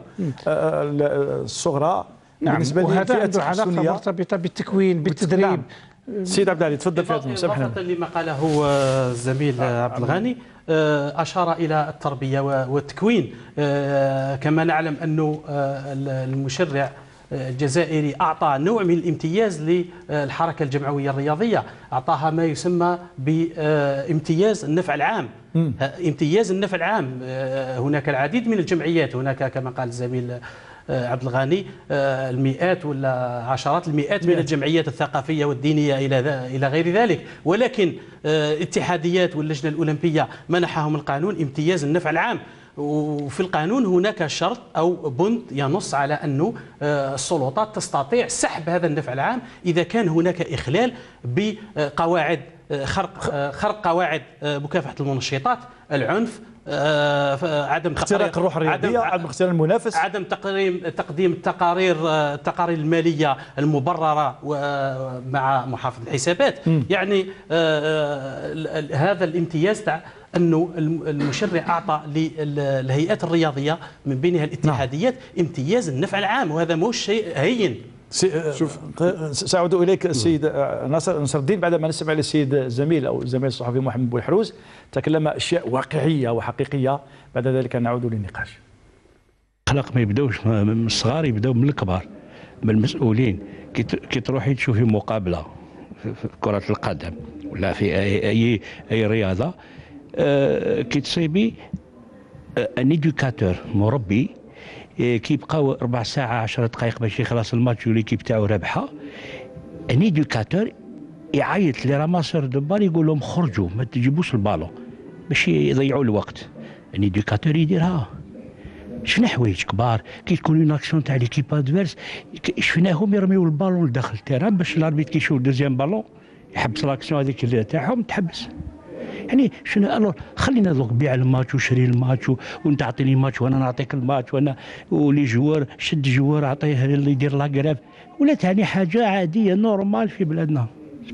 الصغرى. نعم. بالنسبة وهذا عنده علاقة مرتبطة بالتكوين بالتدريب. نعم. سيد عبد العالي تفضل في هذا. إضافة لما قاله الزميل عبد الغني، أشار إلى التربية والتكوين. كما نعلم أن المشرع الجزائري أعطى نوع من الامتياز للحركة الجمعوية الرياضية، أعطاها ما يسمى بامتياز النفع العام. امتياز النفع العام، هناك العديد من الجمعيات، هناك كما قال الزميل عبد الغني المئات ولا عشرات المئات من الجمعيات الثقافية والدينية إلى غير ذلك، ولكن الاتحاديات واللجنة الأولمبية منحهم القانون امتياز النفع العام. وفي القانون هناك شرط أو بند ينص على أن السلطات تستطيع سحب هذا النفع العام إذا كان هناك إخلال بقواعد خرق قواعد مكافحة المنشطات، العنف، عدم اختراق الروح الرياضية، عدم اختيار المنافس، عدم تقديم التقارير المالية المبررة مع محافظ الحسابات. يعني هذا الامتياز أنه المشرع أعطى للهيئات الرياضية من بينها الاتحاديات امتياز النفع العام، وهذا مش شيء هين. شوف سأعود إليك السيد نصر الدين بعدما نسمع للسيد الزميل أو الزميل الصحفي محمد بوالحروز تكلم أشياء واقعية وحقيقية. بعد ذلك نعود للنقاش. الأخلاق ما يبداوش من الصغار، يبداو من الكبار، من المسؤولين. كي تروحي تشوفي مقابلة في كرة القدم ولا في أي رياضة، كي تصيبي ان ايدوكاتور مربي كيبقاو ربع ساعة 10 دقائق باش يخلص الماتش والليكيب تاعو رابحة، ان ايدوكاتور يعيط لي راماسور دو بال يقول لهم خرجوا ما تجيبوش البالون باش يضيعوا الوقت. ان ايدوكاتور يديرها. شفنا حوايج كبار كي تكون اون اكسيون تاع ليكيب ادفيرس شفناهم يرميو البالون لداخل التيران باش الاربيت كي يشوف دوزيام بالون يحبس لاكسيون هذيك تاعهم تحبس. يعني شنو الو خلينا ذوك بيع الماتش وشري الماتش وانت اعطيني ماتش وانا نعطيك الماتش وانا ولي جوار شد جوار اعطيه اللي يدير لاكراف ولا ثاني حاجه عاديه نورمال في بلادنا.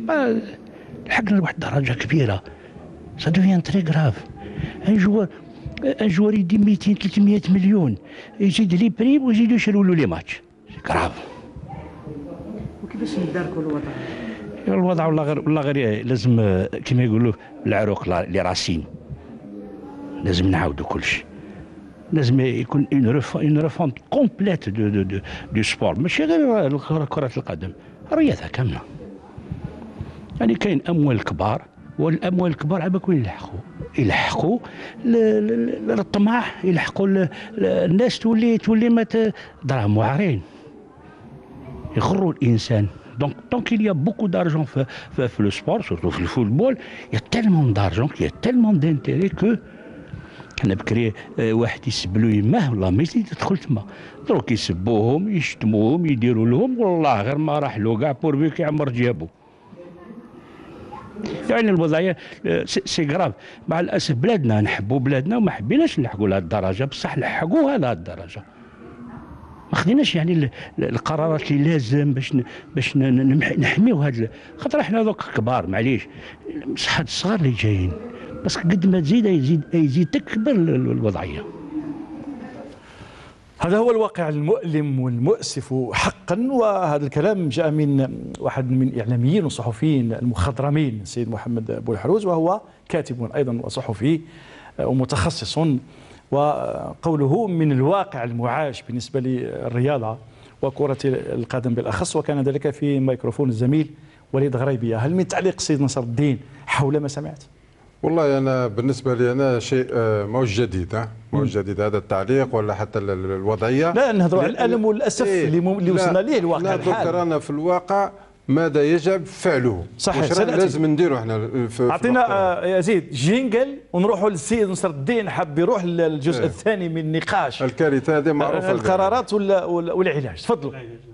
لحقنا لواحد الدرجه كبيره سا دوفيان تري كراف. ان جوار يدي 200 300 مليون يزيد لي بريم ويزيدوا يشروا له لي ماتش كراف. وكيفاش نداركوا الوضع؟ الوضع والله غير لازم كما يقولوا العروق لي راسين لازم نعاودوا كل شيء. لازم يكون اون ريفورم كومبليت دو سبور، ماشي غير كرة القدم، الرياضة كاملة. يعني كاين أموال كبار والأموال الكبار عباك وين يلحقوا للطمع، يلحقوا الناس تولي ما دراهم واعرين يغروا الإنسان. Donc, tant qu'il y a beaucoup d'argent fait le sport, surtout le football, il y a tellement d'argent, il y a tellement d'intérêt que أنا بكري واحد يسب له يماه والله ما يزيد يدخل تما، دروك يسبوهم يشتموهم يديروا لهم والله غير ما راح له كاع بوربيك يعمر جيابو. يعني الوضعية سي غراف. مع الأسف بلادنا نحبوا بلادنا وما حبيناش نلحقوا لهذه الدرجة، بصح لحقوها لهذه الدرجة. ما خديناش يعني القرارات اللي لازم باش نحميو هذا، خاطر احنا دوك كبار معليش بصح هاد الصغار اللي جايين بس قد ما تزيد يزيد تكبر الوضعيه. هذا هو الواقع المؤلم والمؤسف حقا، وهذا الكلام جاء من واحد من الاعلاميين والصحفيين المخضرمين السيد محمد بوالحروز، وهو كاتب ايضا وصحفي ومتخصص، وقوله من الواقع المعاش بالنسبة للرياضة وكرة القدم بالأخص، وكان ذلك في ميكروفون الزميل وليد غريبية. هل من تعليق سيد نصر الدين حول ما سمعت؟ والله انا بالنسبه لي انا شيء ماهوش جديد، ماهوش جديد هذا التعليق ولا حتى الوضعيه. لا نهضروا على الالم والاسف اللي وصلنا ليه الواقع الحالي. رانا في الواقع ماذا يجب فعله. صحيح لازم نديروا احنا اعطينا يزيد جينجل ونروحوا للسيد نصر الدين، حاب يروح للجزء الثاني من النقاش. الكارثه هذه معروفه، القرارات والعلاج. تفضلوا.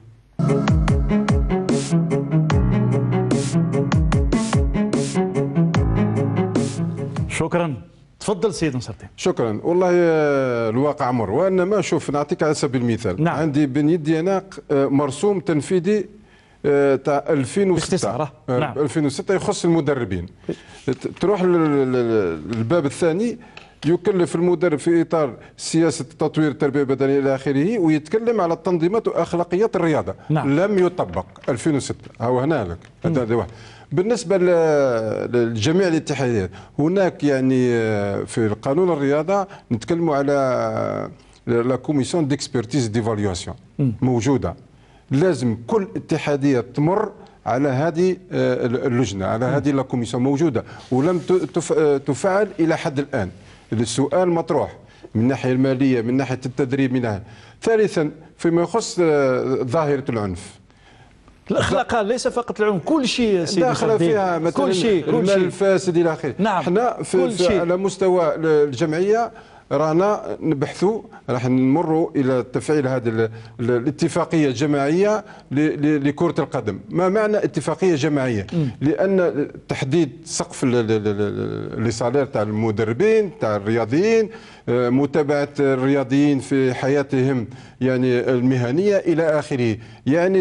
شكرا. تفضل سيد نصر الدين. شكرا. والله الواقع مر، وانما شوف نعطيك على سبيل المثال. نعم. عندي بين يدي انا مرسوم تنفيذي تاع 2006. نعم. 2006 يخص المدربين. تروح للباب الثاني، يكلف المدرب في اطار سياسه تطوير التربيه البدنيه الى اخره، ويتكلم على التنظيمات واخلاقيات الرياضه. نعم. لم يطبق 2006. هو هنا لك هذا واحد. بالنسبه لجميع الاتحادات هناك يعني في القانون الرياضه نتكلموا على لا كوميسيون ديكسبرتيز ديفاليواسيون موجوده. لازم كل اتحاديه تمر على هذه اللجنه، على هذه لا كوميسيون موجوده ولم تفعل الى حد الان. السؤال مطروح من الناحيه الماليه، من ناحيه التدريب، من ناحيه. ثالثا فيما يخص ظاهره العنف، الاخلاق ليس فقط العنف، كل شيء داخل فيها مثلا كل شيء المال الفاسد الى اخره. نعم. احنا على مستوى الجمعيه رانا نبحثوا، راح نمروا الى تفعيل هذه الاتفاقيه الجماعيه لكره القدم. ما معنى اتفاقيه جماعيه؟ لان تحديد سقف لصالير تاع المدربين تاع الرياضيين، متابعه الرياضيين في حياتهم يعني المهنيه الى اخره، يعني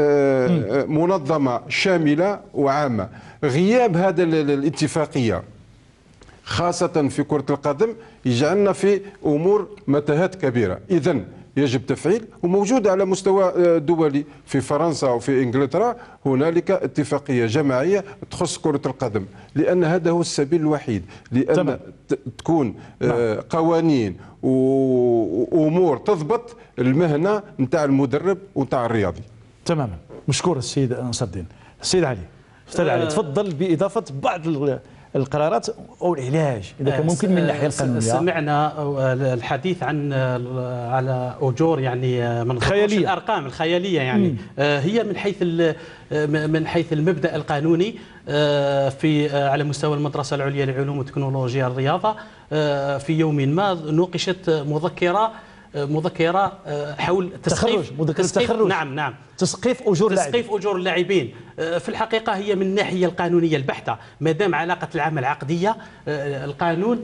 منظمه شامله وعامه. غياب هذا الاتفاقيه خاصة في كرة القدم يجعلنا في أمور متاهات كبيرة. إذن يجب تفعيل، وموجود على مستوى دولي في فرنسا وفي إنجلترا هنالك اتفاقية جماعية تخص كرة القدم، لأن هذا هو السبيل الوحيد لأن تكون قوانين وأمور تضبط المهنة نتاع المدرب ونتاع الرياضي. تماما. مشكور السيد نصر الدين. السيد علي، أستاذ علي تفضل بإضافة بعض القرارات او العلاج اذا كان ممكن من الناحيه القانونيه. سمعنا الحديث عن على اجور يعني من خياليه، الارقام الخياليه يعني هي من حيث المبدا القانوني في على مستوى المدرسه العليا للعلوم وتكنولوجيا الرياضه في يوم ما نوقشت مذكره حول تسقيف التخرج. نعم تسقيف اجور اللاعبين. في الحقيقه هي من الناحيه القانونيه البحته، ما دام علاقه العمل عقديه القانون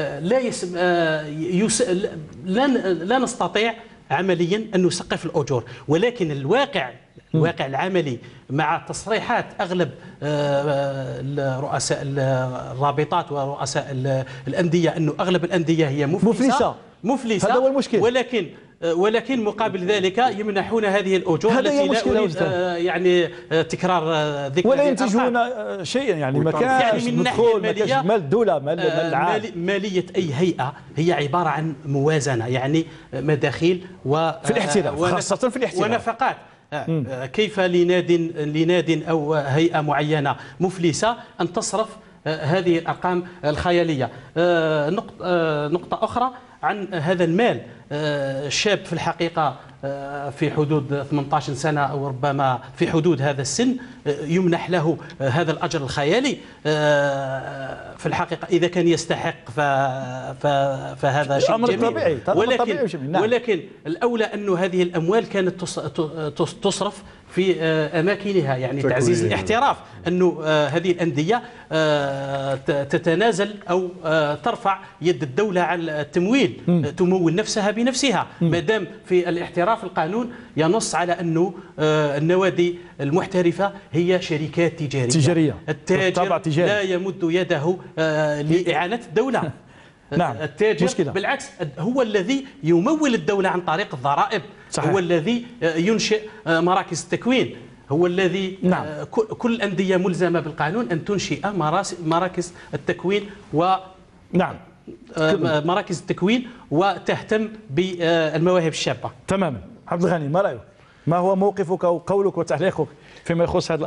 لا نستطيع عمليا ان نسقف الاجور، ولكن الواقع العملي مع تصريحات اغلب رؤساء الرابطات ورؤساء الانديه انه اغلب الانديه هي مفلسه. هذا هو المشكل. ولكن مقابل ذلك يمنحون هذه الاجور التي لا أريد يعني تكرار ذكر، ولا ينتجون شيئا، يعني ما كانش من الناحيه الماليه مال الدوله، مال العام. ماليه اي هيئه هي عباره عن موازنه، يعني مداخيل في الاحتراف خاصه في الاحتراف ونفقات. كيف لناد او هيئه معينه مفلسه ان تصرف هذه الارقام الخياليه؟ نقطه اخرى عن هذا المال. الشاب في الحقيقه في حدود 18 سنة أو ربما في حدود هذا السن يمنح له هذا الأجر الخيالي. في الحقيقة إذا كان يستحق فهذا شيء جميل، ولكن الأولى أن هذه الأموال كانت تصرف في أماكنها، يعني تعزيز الاحتراف، أن هذه الأندية تتنازل أو ترفع يد الدولة على التمويل، تمول نفسها بنفسها. ما دام في الاحتراف القانون ينص على أنه النوادي المحترفة هي شركات تجارية. التاجر لا يمد يده لإعانة الدولة. نعم. التاجر مشكلة. بالعكس هو الذي يمول الدولة عن طريق الضرائب. صحيح. هو الذي ينشئ مراكز التكوين، هو الذي نعم. كل الأندية ملزمة بالقانون أن تنشئ مراكز التكوين نعم مراكز التكوين وتهتم بالمواهب الشابة. تماما. عبد الغني، ما رأيك؟ ما هو موقفك أو قولك وتعليقك فيما يخص هذا الأمر؟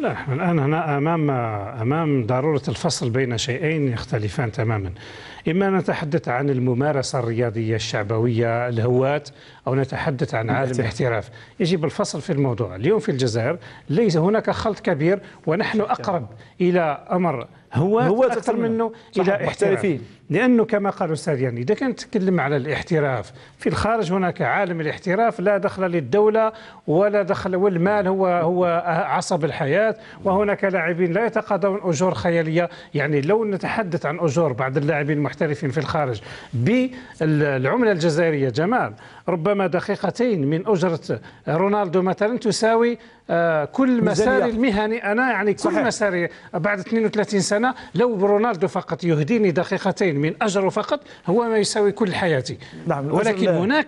لا، نحن الآن هنا أمام ضرورة الفصل بين شيئين يختلفان تماما. إما نتحدث عن الممارسة الرياضية الشعبوية الهواة، أو نتحدث عن عالم الاحتراف. يجب الفصل في الموضوع. اليوم في الجزائر ليس هناك خلط كبير، ونحن أقرب إلى أمر هواة أكثر منه إلى احترافين. لأنه كما قال الأستاذ يعني إذا كنت تتكلم على الاحتراف في الخارج، هناك عالم الاحتراف لا دخل للدولة ولا دخل، والمال هو عصب الحياة، وهناك لاعبين لا يتقاضون أجور خيالية. يعني لو نتحدث عن أجور بعض اللاعبين المحترفين في الخارج بالعملة الجزائرية جمال، ربما دقيقتين من أجرة رونالدو مثلا تساوي كل مساري المهني. أنا يعني كل مساري بعد 32 سنة لو رونالدو فقط يهديني دقيقتين من أجره فقط هو ما يساوي كل حياتي. نعم. ولكن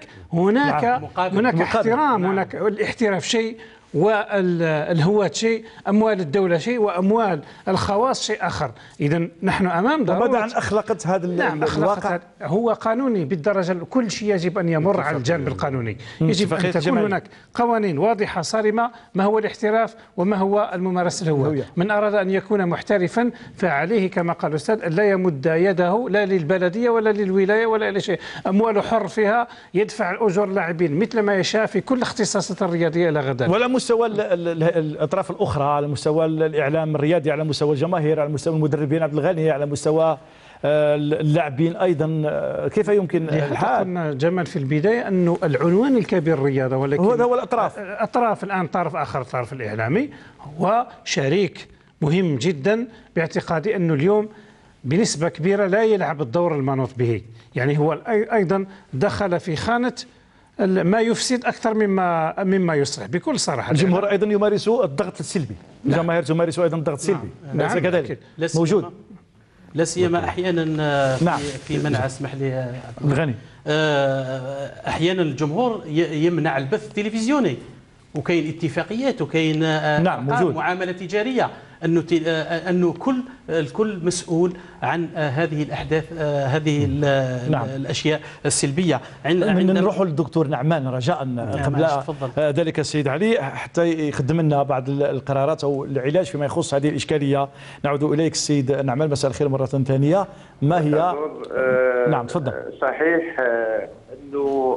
هناك احترام، هناك الاحتراف شيء والهواة شيء، أموال الدولة شيء، وأموال الخواص شيء آخر. إذا نحن أمام ضرورة. وماذا عن أخلاقة هذا الواقع؟ هو قانوني بالدرجة، كل شيء يجب أن يمر على الجانب القانوني. يجب أن تكون هناك قوانين واضحة صارمة، ما هو الاحتراف وما هو الممارسة الهوية. من أراد أن يكون محترفا فعليه كما قال الأستاذ لا يمد يده لا للبلدية ولا للولاية ولا إلى شيء. أمواله حر فيها، يدفع الأجور اللاعبين مثل ما يشاء في كل الاختصاصات الرياضية إلى غدا. ولا مستوى الأطراف الأخرى، على مستوى الإعلام الرياضي، على مستوى الجماهير، على مستوى المدربين عبد الغني، على مستوى اللاعبين أيضا، كيف يمكن الحال؟ قلنا جمال في البداية أنه العنوان الكبير الرياضة، ولكن هو الأطراف. الآن طرف آخر، الطرف الإعلامي هو شريك مهم جدا باعتقادي أنه اليوم بنسبة كبيرة لا يلعب الدور المنوط به. يعني هو أيضا دخل في خانة ما يفسد أكثر مما يصلح بكل صراحة. الجمهور أيضا يمارس الضغط السلبي. الجماهير تمارس أيضا الضغط السلبي. نعم. كذلك موجود، لا سيما أحيانا في منع، اسمح لي الغني، أحيانا الجمهور يمنع البث التلفزيوني، وكاين اتفاقيات وكاين معاملة تجارية أنه الكل مسؤول عن هذه الأحداث، هذه الأشياء السلبية. نروح للدكتور نعمان رجاء قبل ذلك السيد علي حتى يخدم لنا بعض القرارات أو العلاج فيما يخص هذه الإشكالية. نعود إليك السيد نعمان، مساء الخير مرة ثانية. ما هي؟ نعم تفضل. صحيح أنه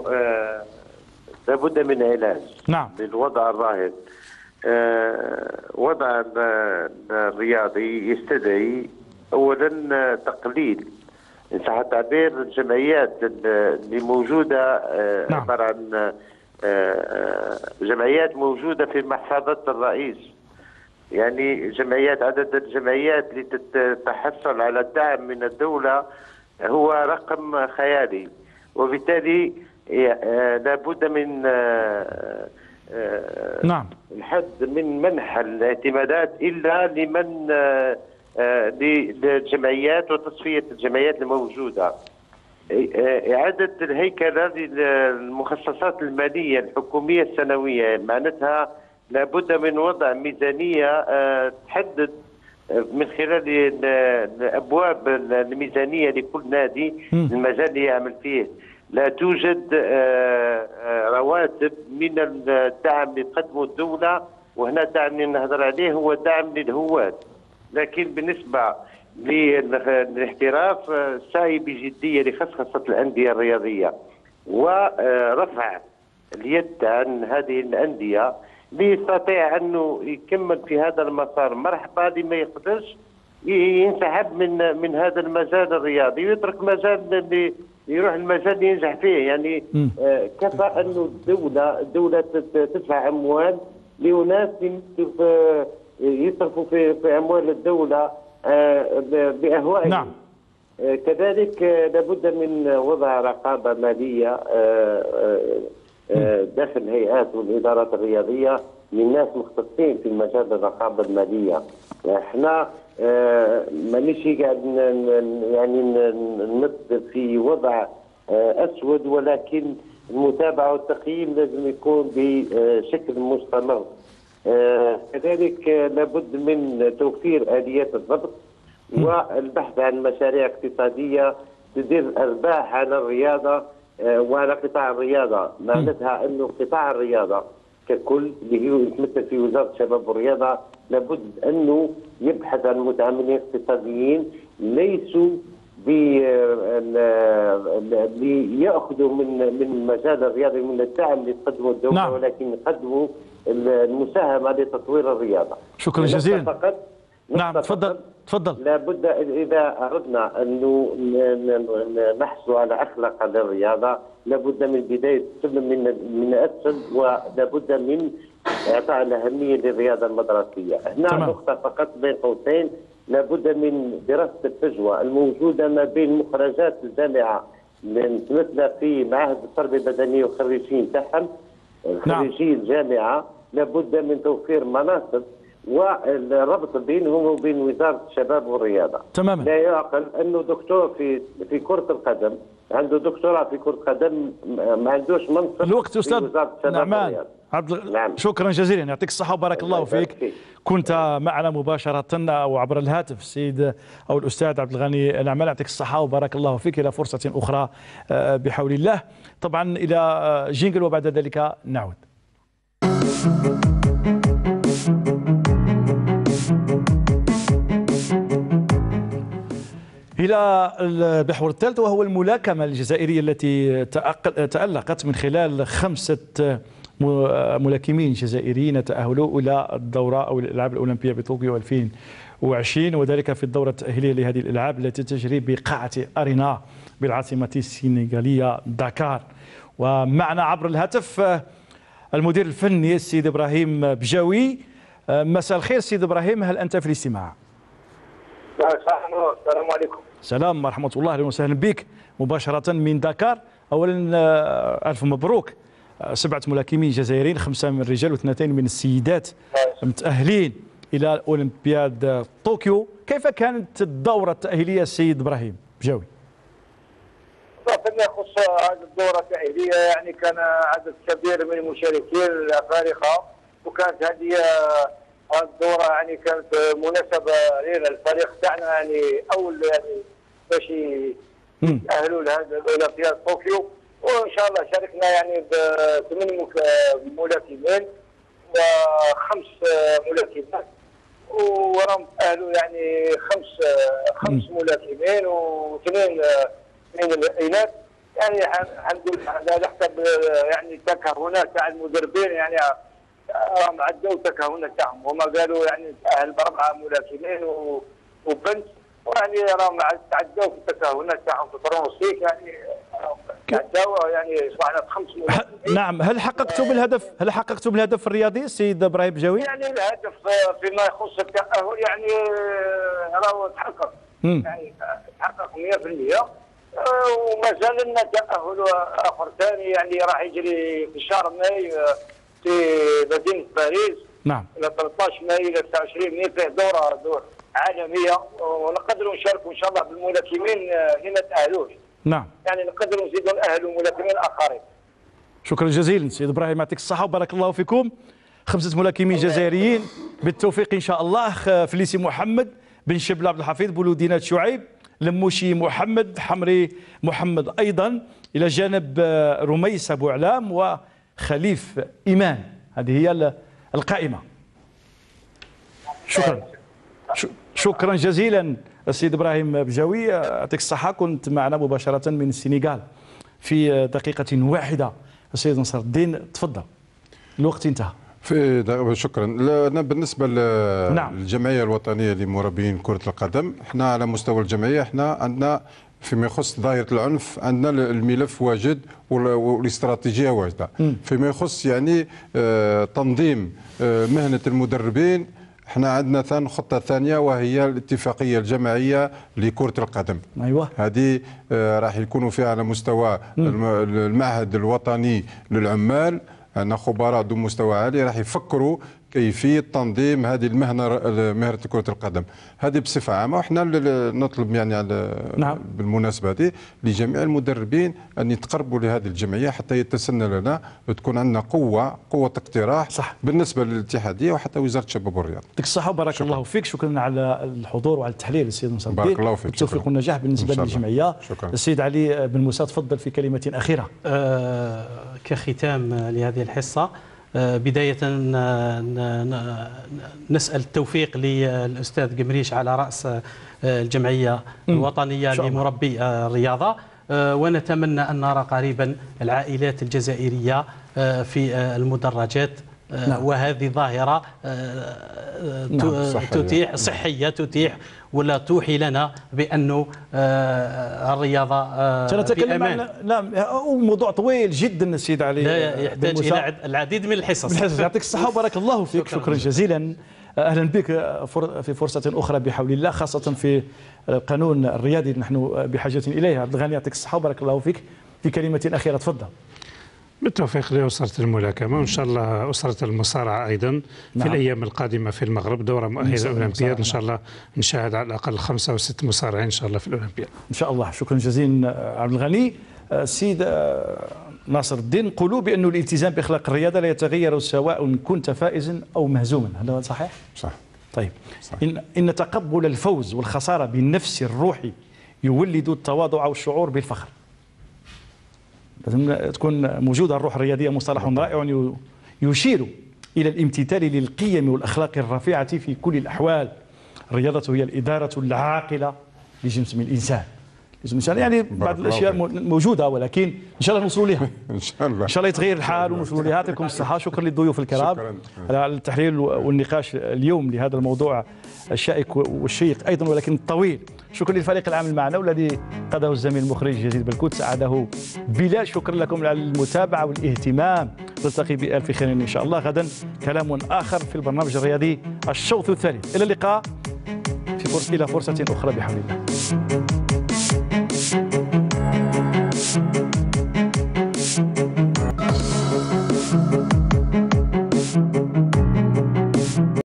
لابد من علاج للوضع الراهن. وضع الرياضي يستدعي اولا تقليل ان صح التعبير الجمعيات اللي موجوده، عباره عن جمعيات موجوده في محفظه الرئيس. يعني عدد الجمعيات اللي تتحصل على الدعم من الدوله هو رقم خيالي، وبالتالي لابد من الحد من منح الاعتمادات الا لمن للجمعيات وتصفيه الجمعيات الموجوده. اعاده الهيكله للمخصصات الماليه الحكوميه السنويه، معناتها لابد من وضع ميزانيه تحدد من خلال الابواب الميزانيه لكل نادي المجال اللي يعمل فيه. لا توجد رواتب من الدعم اللي تقدمه الدولة، وهنا الدعم اللي نهضر عليه هو دعم للهواة. لكن بالنسبة للاحتراف سعي بجدية لخصخصة الأندية الرياضية ورفع اليد عن هذه الأندية ليستطيع أنه يكمل في هذا المسار. مرحبا لما يقدرش ينسحب من هذا المجال الرياضي ويترك مجال اللي يروح المجال اللي ينجح فيه. يعني كفى انه الدوله تدفع اموال لناس يصرفوا في اموال الدوله باهوائهم. نعم. كذلك لابد من وضع رقابه ماليه داخل الهيئات والادارات الرياضيه من ناس مختصين في مجال الرقابه الماليه. احنا مانيش قاعد يعني نمثل في وضع اسود، ولكن المتابعه والتقييم لازم يكون بشكل مستمر. كذلك لابد من توفير اليات الضبط والبحث عن مشاريع اقتصاديه تدير ارباح على الرياضه وعلى قطاع الرياضه. معناتها انه قطاع الرياضه ككل اللي هو يتمثل في وزاره الشباب والرياضه لابد انه يبحث عن متعاملين اقتصاديين ليسوا اللي ياخذوا من المجال الرياضي من الدعم اللي تقدمه الدوله. نعم. ولكن يقدموا المساهمه لتطوير الرياضه. شكرا جزيلا. نعم تفضل. لابد اذا اردنا انه نحصل على اخلاق على الرياضه لابد من بدايه من اسفل، ولابد من اعطاء الاهميه للرياضه المدرسيه. هنا نقطه فقط بين قوسين، لابد من دراسه الفجوه الموجوده ما بين مخرجات الجامعه المتمثله في معاهد التربيه البدنيه وخريجين تاعهم خريجي الجامعه، لابد من توفير مناصب والربط بينهم وبين وزاره الشباب والرياضه. تماما. لا يعقل انه دكتور في كره القدم عنده دكتوراه في كره القدم ما عندوش منصب الوقت استاذ في وزاره الشباب والرياضه. نعم. شكرا جزيلا، يعطيك الصحه وبارك الله فيك. كنت معنا مباشره او عبر الهاتف السيد او الاستاذ عبد الغني العمال، يعطيك الصحه وبارك الله فيك. الى فرصه اخرى بحول الله. طبعا الى جينجل وبعد ذلك نعود. إلى المحور الثالث وهو الملاكمة الجزائرية التي تألقت من خلال 5 ملاكمين جزائريين تأهلوا إلى الدورة أو الألعاب الأولمبية بطوكيو 2020، وذلك في الدورة التأهيلية لهذه الألعاب التي تجري بقاعة أرينا بالعاصمة السنغالية داكار. ومعنا عبر الهاتف المدير الفني السيد إبراهيم بجاوي. مساء الخير سيد إبراهيم، هل أنت في الاستماع؟ السلام عليكم. سلام ورحمة الله، أهلا وسهلا بك مباشرة من داكار. أولا ألف مبروك، 7 ملاكمين جزائريين، 5 من الرجال و2 من السيدات متأهلين إلى أولمبياد طوكيو. كيف كانت الدورة التأهيلية السيد إبراهيم بجاوي؟ فيما يخص هذه الدورة التأهيلية يعني كان عدد كبير من المشاركين الأفارقة، وكانت هذه الدورة يعني كانت مناسبة لنا الفريق تاعنا يعني أول يعني باش يتأهلوا لهذا الأولمبياد طوكيو، وإن شاء الله شاركنا يعني ب8 ملاكمين و5 ملاكمات، وراهم تأهلوا يعني 5 ملاكمين و2 من الإناث. يعني حنقول على حسب يعني التكهنات تاع المدربين، يعني راهم عدوا التكهنات تاعهم، هما قالوا يعني تأهل ب4 ملاكمين وبنت، ويعني راهم تعدوا في التكهنات تاعهم في الترونسيك، يعني تعدوا يعني صبحنا ب5 ملاكمين. نعم. هل حققتوا بالهدف الرياضي السيد ابراهيم بجاوي؟ يعني الهدف فيما يخص التأهل يعني راهو تحقق، يعني تحقق 100%. وما زال لنا تأهل آخر ثاني يعني راح يجري في شهر ماي في مدينة باريس. نعم. من 13 ماي إلى 29 ماي فيه دورة عالمية، ونقدروا نشاركوا إن شاء الله بالملاكمين اللي ما تأهلوش. نعم. يعني نقدروا نزيدوا نأهلوا ملاكمين آخرين. شكرا جزيلا سيد إبراهيم، يعطيك الصحة وبارك الله فيكم. 5 ملاكمين جزائريين بالتوفيق إن شاء الله. فليسي محمد، بن شبل عبد الحفيظ، بولودينات شعيب، لموشي محمد، حمري محمد أيضا، إلى جانب رميس أبو علام وخليف إيمان. هذه هي القائمة. شكرا جزيلا السيد إبراهيم بجاوي، يعطيك الصحة. كنت معنا مباشرة من السنغال في دقيقة واحدة. السيد نصر الدين تفضل، الوقت انتهى. شكرا. أنا بالنسبة للجمعية الوطنية لمربين كرة القدم، احنا على مستوى الجمعية احنا عندنا فيما يخص ظاهرة العنف عندنا الملف واجد والاستراتيجية واجدة. فيما يخص يعني تنظيم مهنة المدربين، احنا عندنا خطة ثانية وهي الاتفاقية الجماعية لكرة القدم. أيوة. هذه راح يكونوا فيها على مستوى المعهد الوطني للعمال، أن خبراء ذو مستوى عالي راح يفكروا كيفية تنظيم هذه مهنة كرة القدم. هذه بصفة عامة، وإحنا نطلب يعني على بالمناسبة هذه لجميع المدربين أن يتقربوا لهذه الجمعية حتى يتسنى لنا وتكون عندنا قوة اقتراح. صح. بالنسبة للاتحادية وحتى وزارة الشباب والرياضة. يعطيك الصحة وبارك الله فيك. شكرا على الحضور وعلى التحليل السيد نصر الدين. بارك الله فيك. بالتوفيق والنجاح بالنسبة للجمعية. شكرا. السيد علي بن موسى تفضل في كلمة أخيرة. كختام لهذه الحصة، بداية نسأل التوفيق للأستاذ قمريش على رأس الجمعية الوطنية لمربي الرياضة، ونتمنى أن نرى قريبا العائلات الجزائرية في المدرجات. وهذه ظاهرة تتيح صحية، تتيح ولا توحي لنا بأنه الرياضة في أمان. نعم، موضوع طويل جدا سيد علي، لا يحتاج إلى العديد من الحصص. يعطيك الصحة وبارك الله فيك. شكرا جزيلا. أهلا بك في فرصة أخرى بحول الله، خاصة في القانون الرياضي نحن بحاجة إليه. عبد الغني يعطيك الصحة وبارك الله فيك. في كلمة أخيرة تفضل. بالتوفيق لأسرة الملاكمة، وإن شاء الله أسرة المصارعة أيضا في الأيام القادمة في المغرب دورة مؤهلة أولمبياد. إن شاء الله نشاهد على الأقل 5 أو 6 مصارعين إن شاء الله في الأولمبياد إن شاء الله. شكرا جزيلا عبد الغني. سيد ناصر الدين، قولوا بأن الالتزام بأخلاق الرياضة لا يتغير سواء كنت فائزا أو مهزوما، هل صحيح؟ صح. طيب، إن تقبل الفوز والخسارة بالنفس الروحي يولد التواضع والشعور بالفخر. لازم تكون موجودة الروح الرياضية. مصطلح رائع يشير إلى الامتثال للقيم والأخلاق الرفيعة في كل الأحوال. الرياضة هي الإدارة العاقلة لجسم الإنسان. يعني بعض الأشياء موجودة، ولكن إن شاء الله نوصلوا لها. إن شاء الله. إن شاء الله يتغير الحال ونوصلوا لها. يعطيكم الصحة. شكرا للضيوف الكرام على التحليل والنقاش اليوم لهذا الموضوع الشائك والشيق أيضا ولكن الطويل. شكرا للفريق العامل معنا والذي قاده الزميل المخرج يزيد بلكوت، ساعده بلال. شكرا لكم على المتابعة والاهتمام. نلتقي بألف خير إن شاء الله غدا. كلام آخر في البرنامج الرياضي الشوط الثالث. إلى اللقاء إلى فرصة أخرى بحول الله.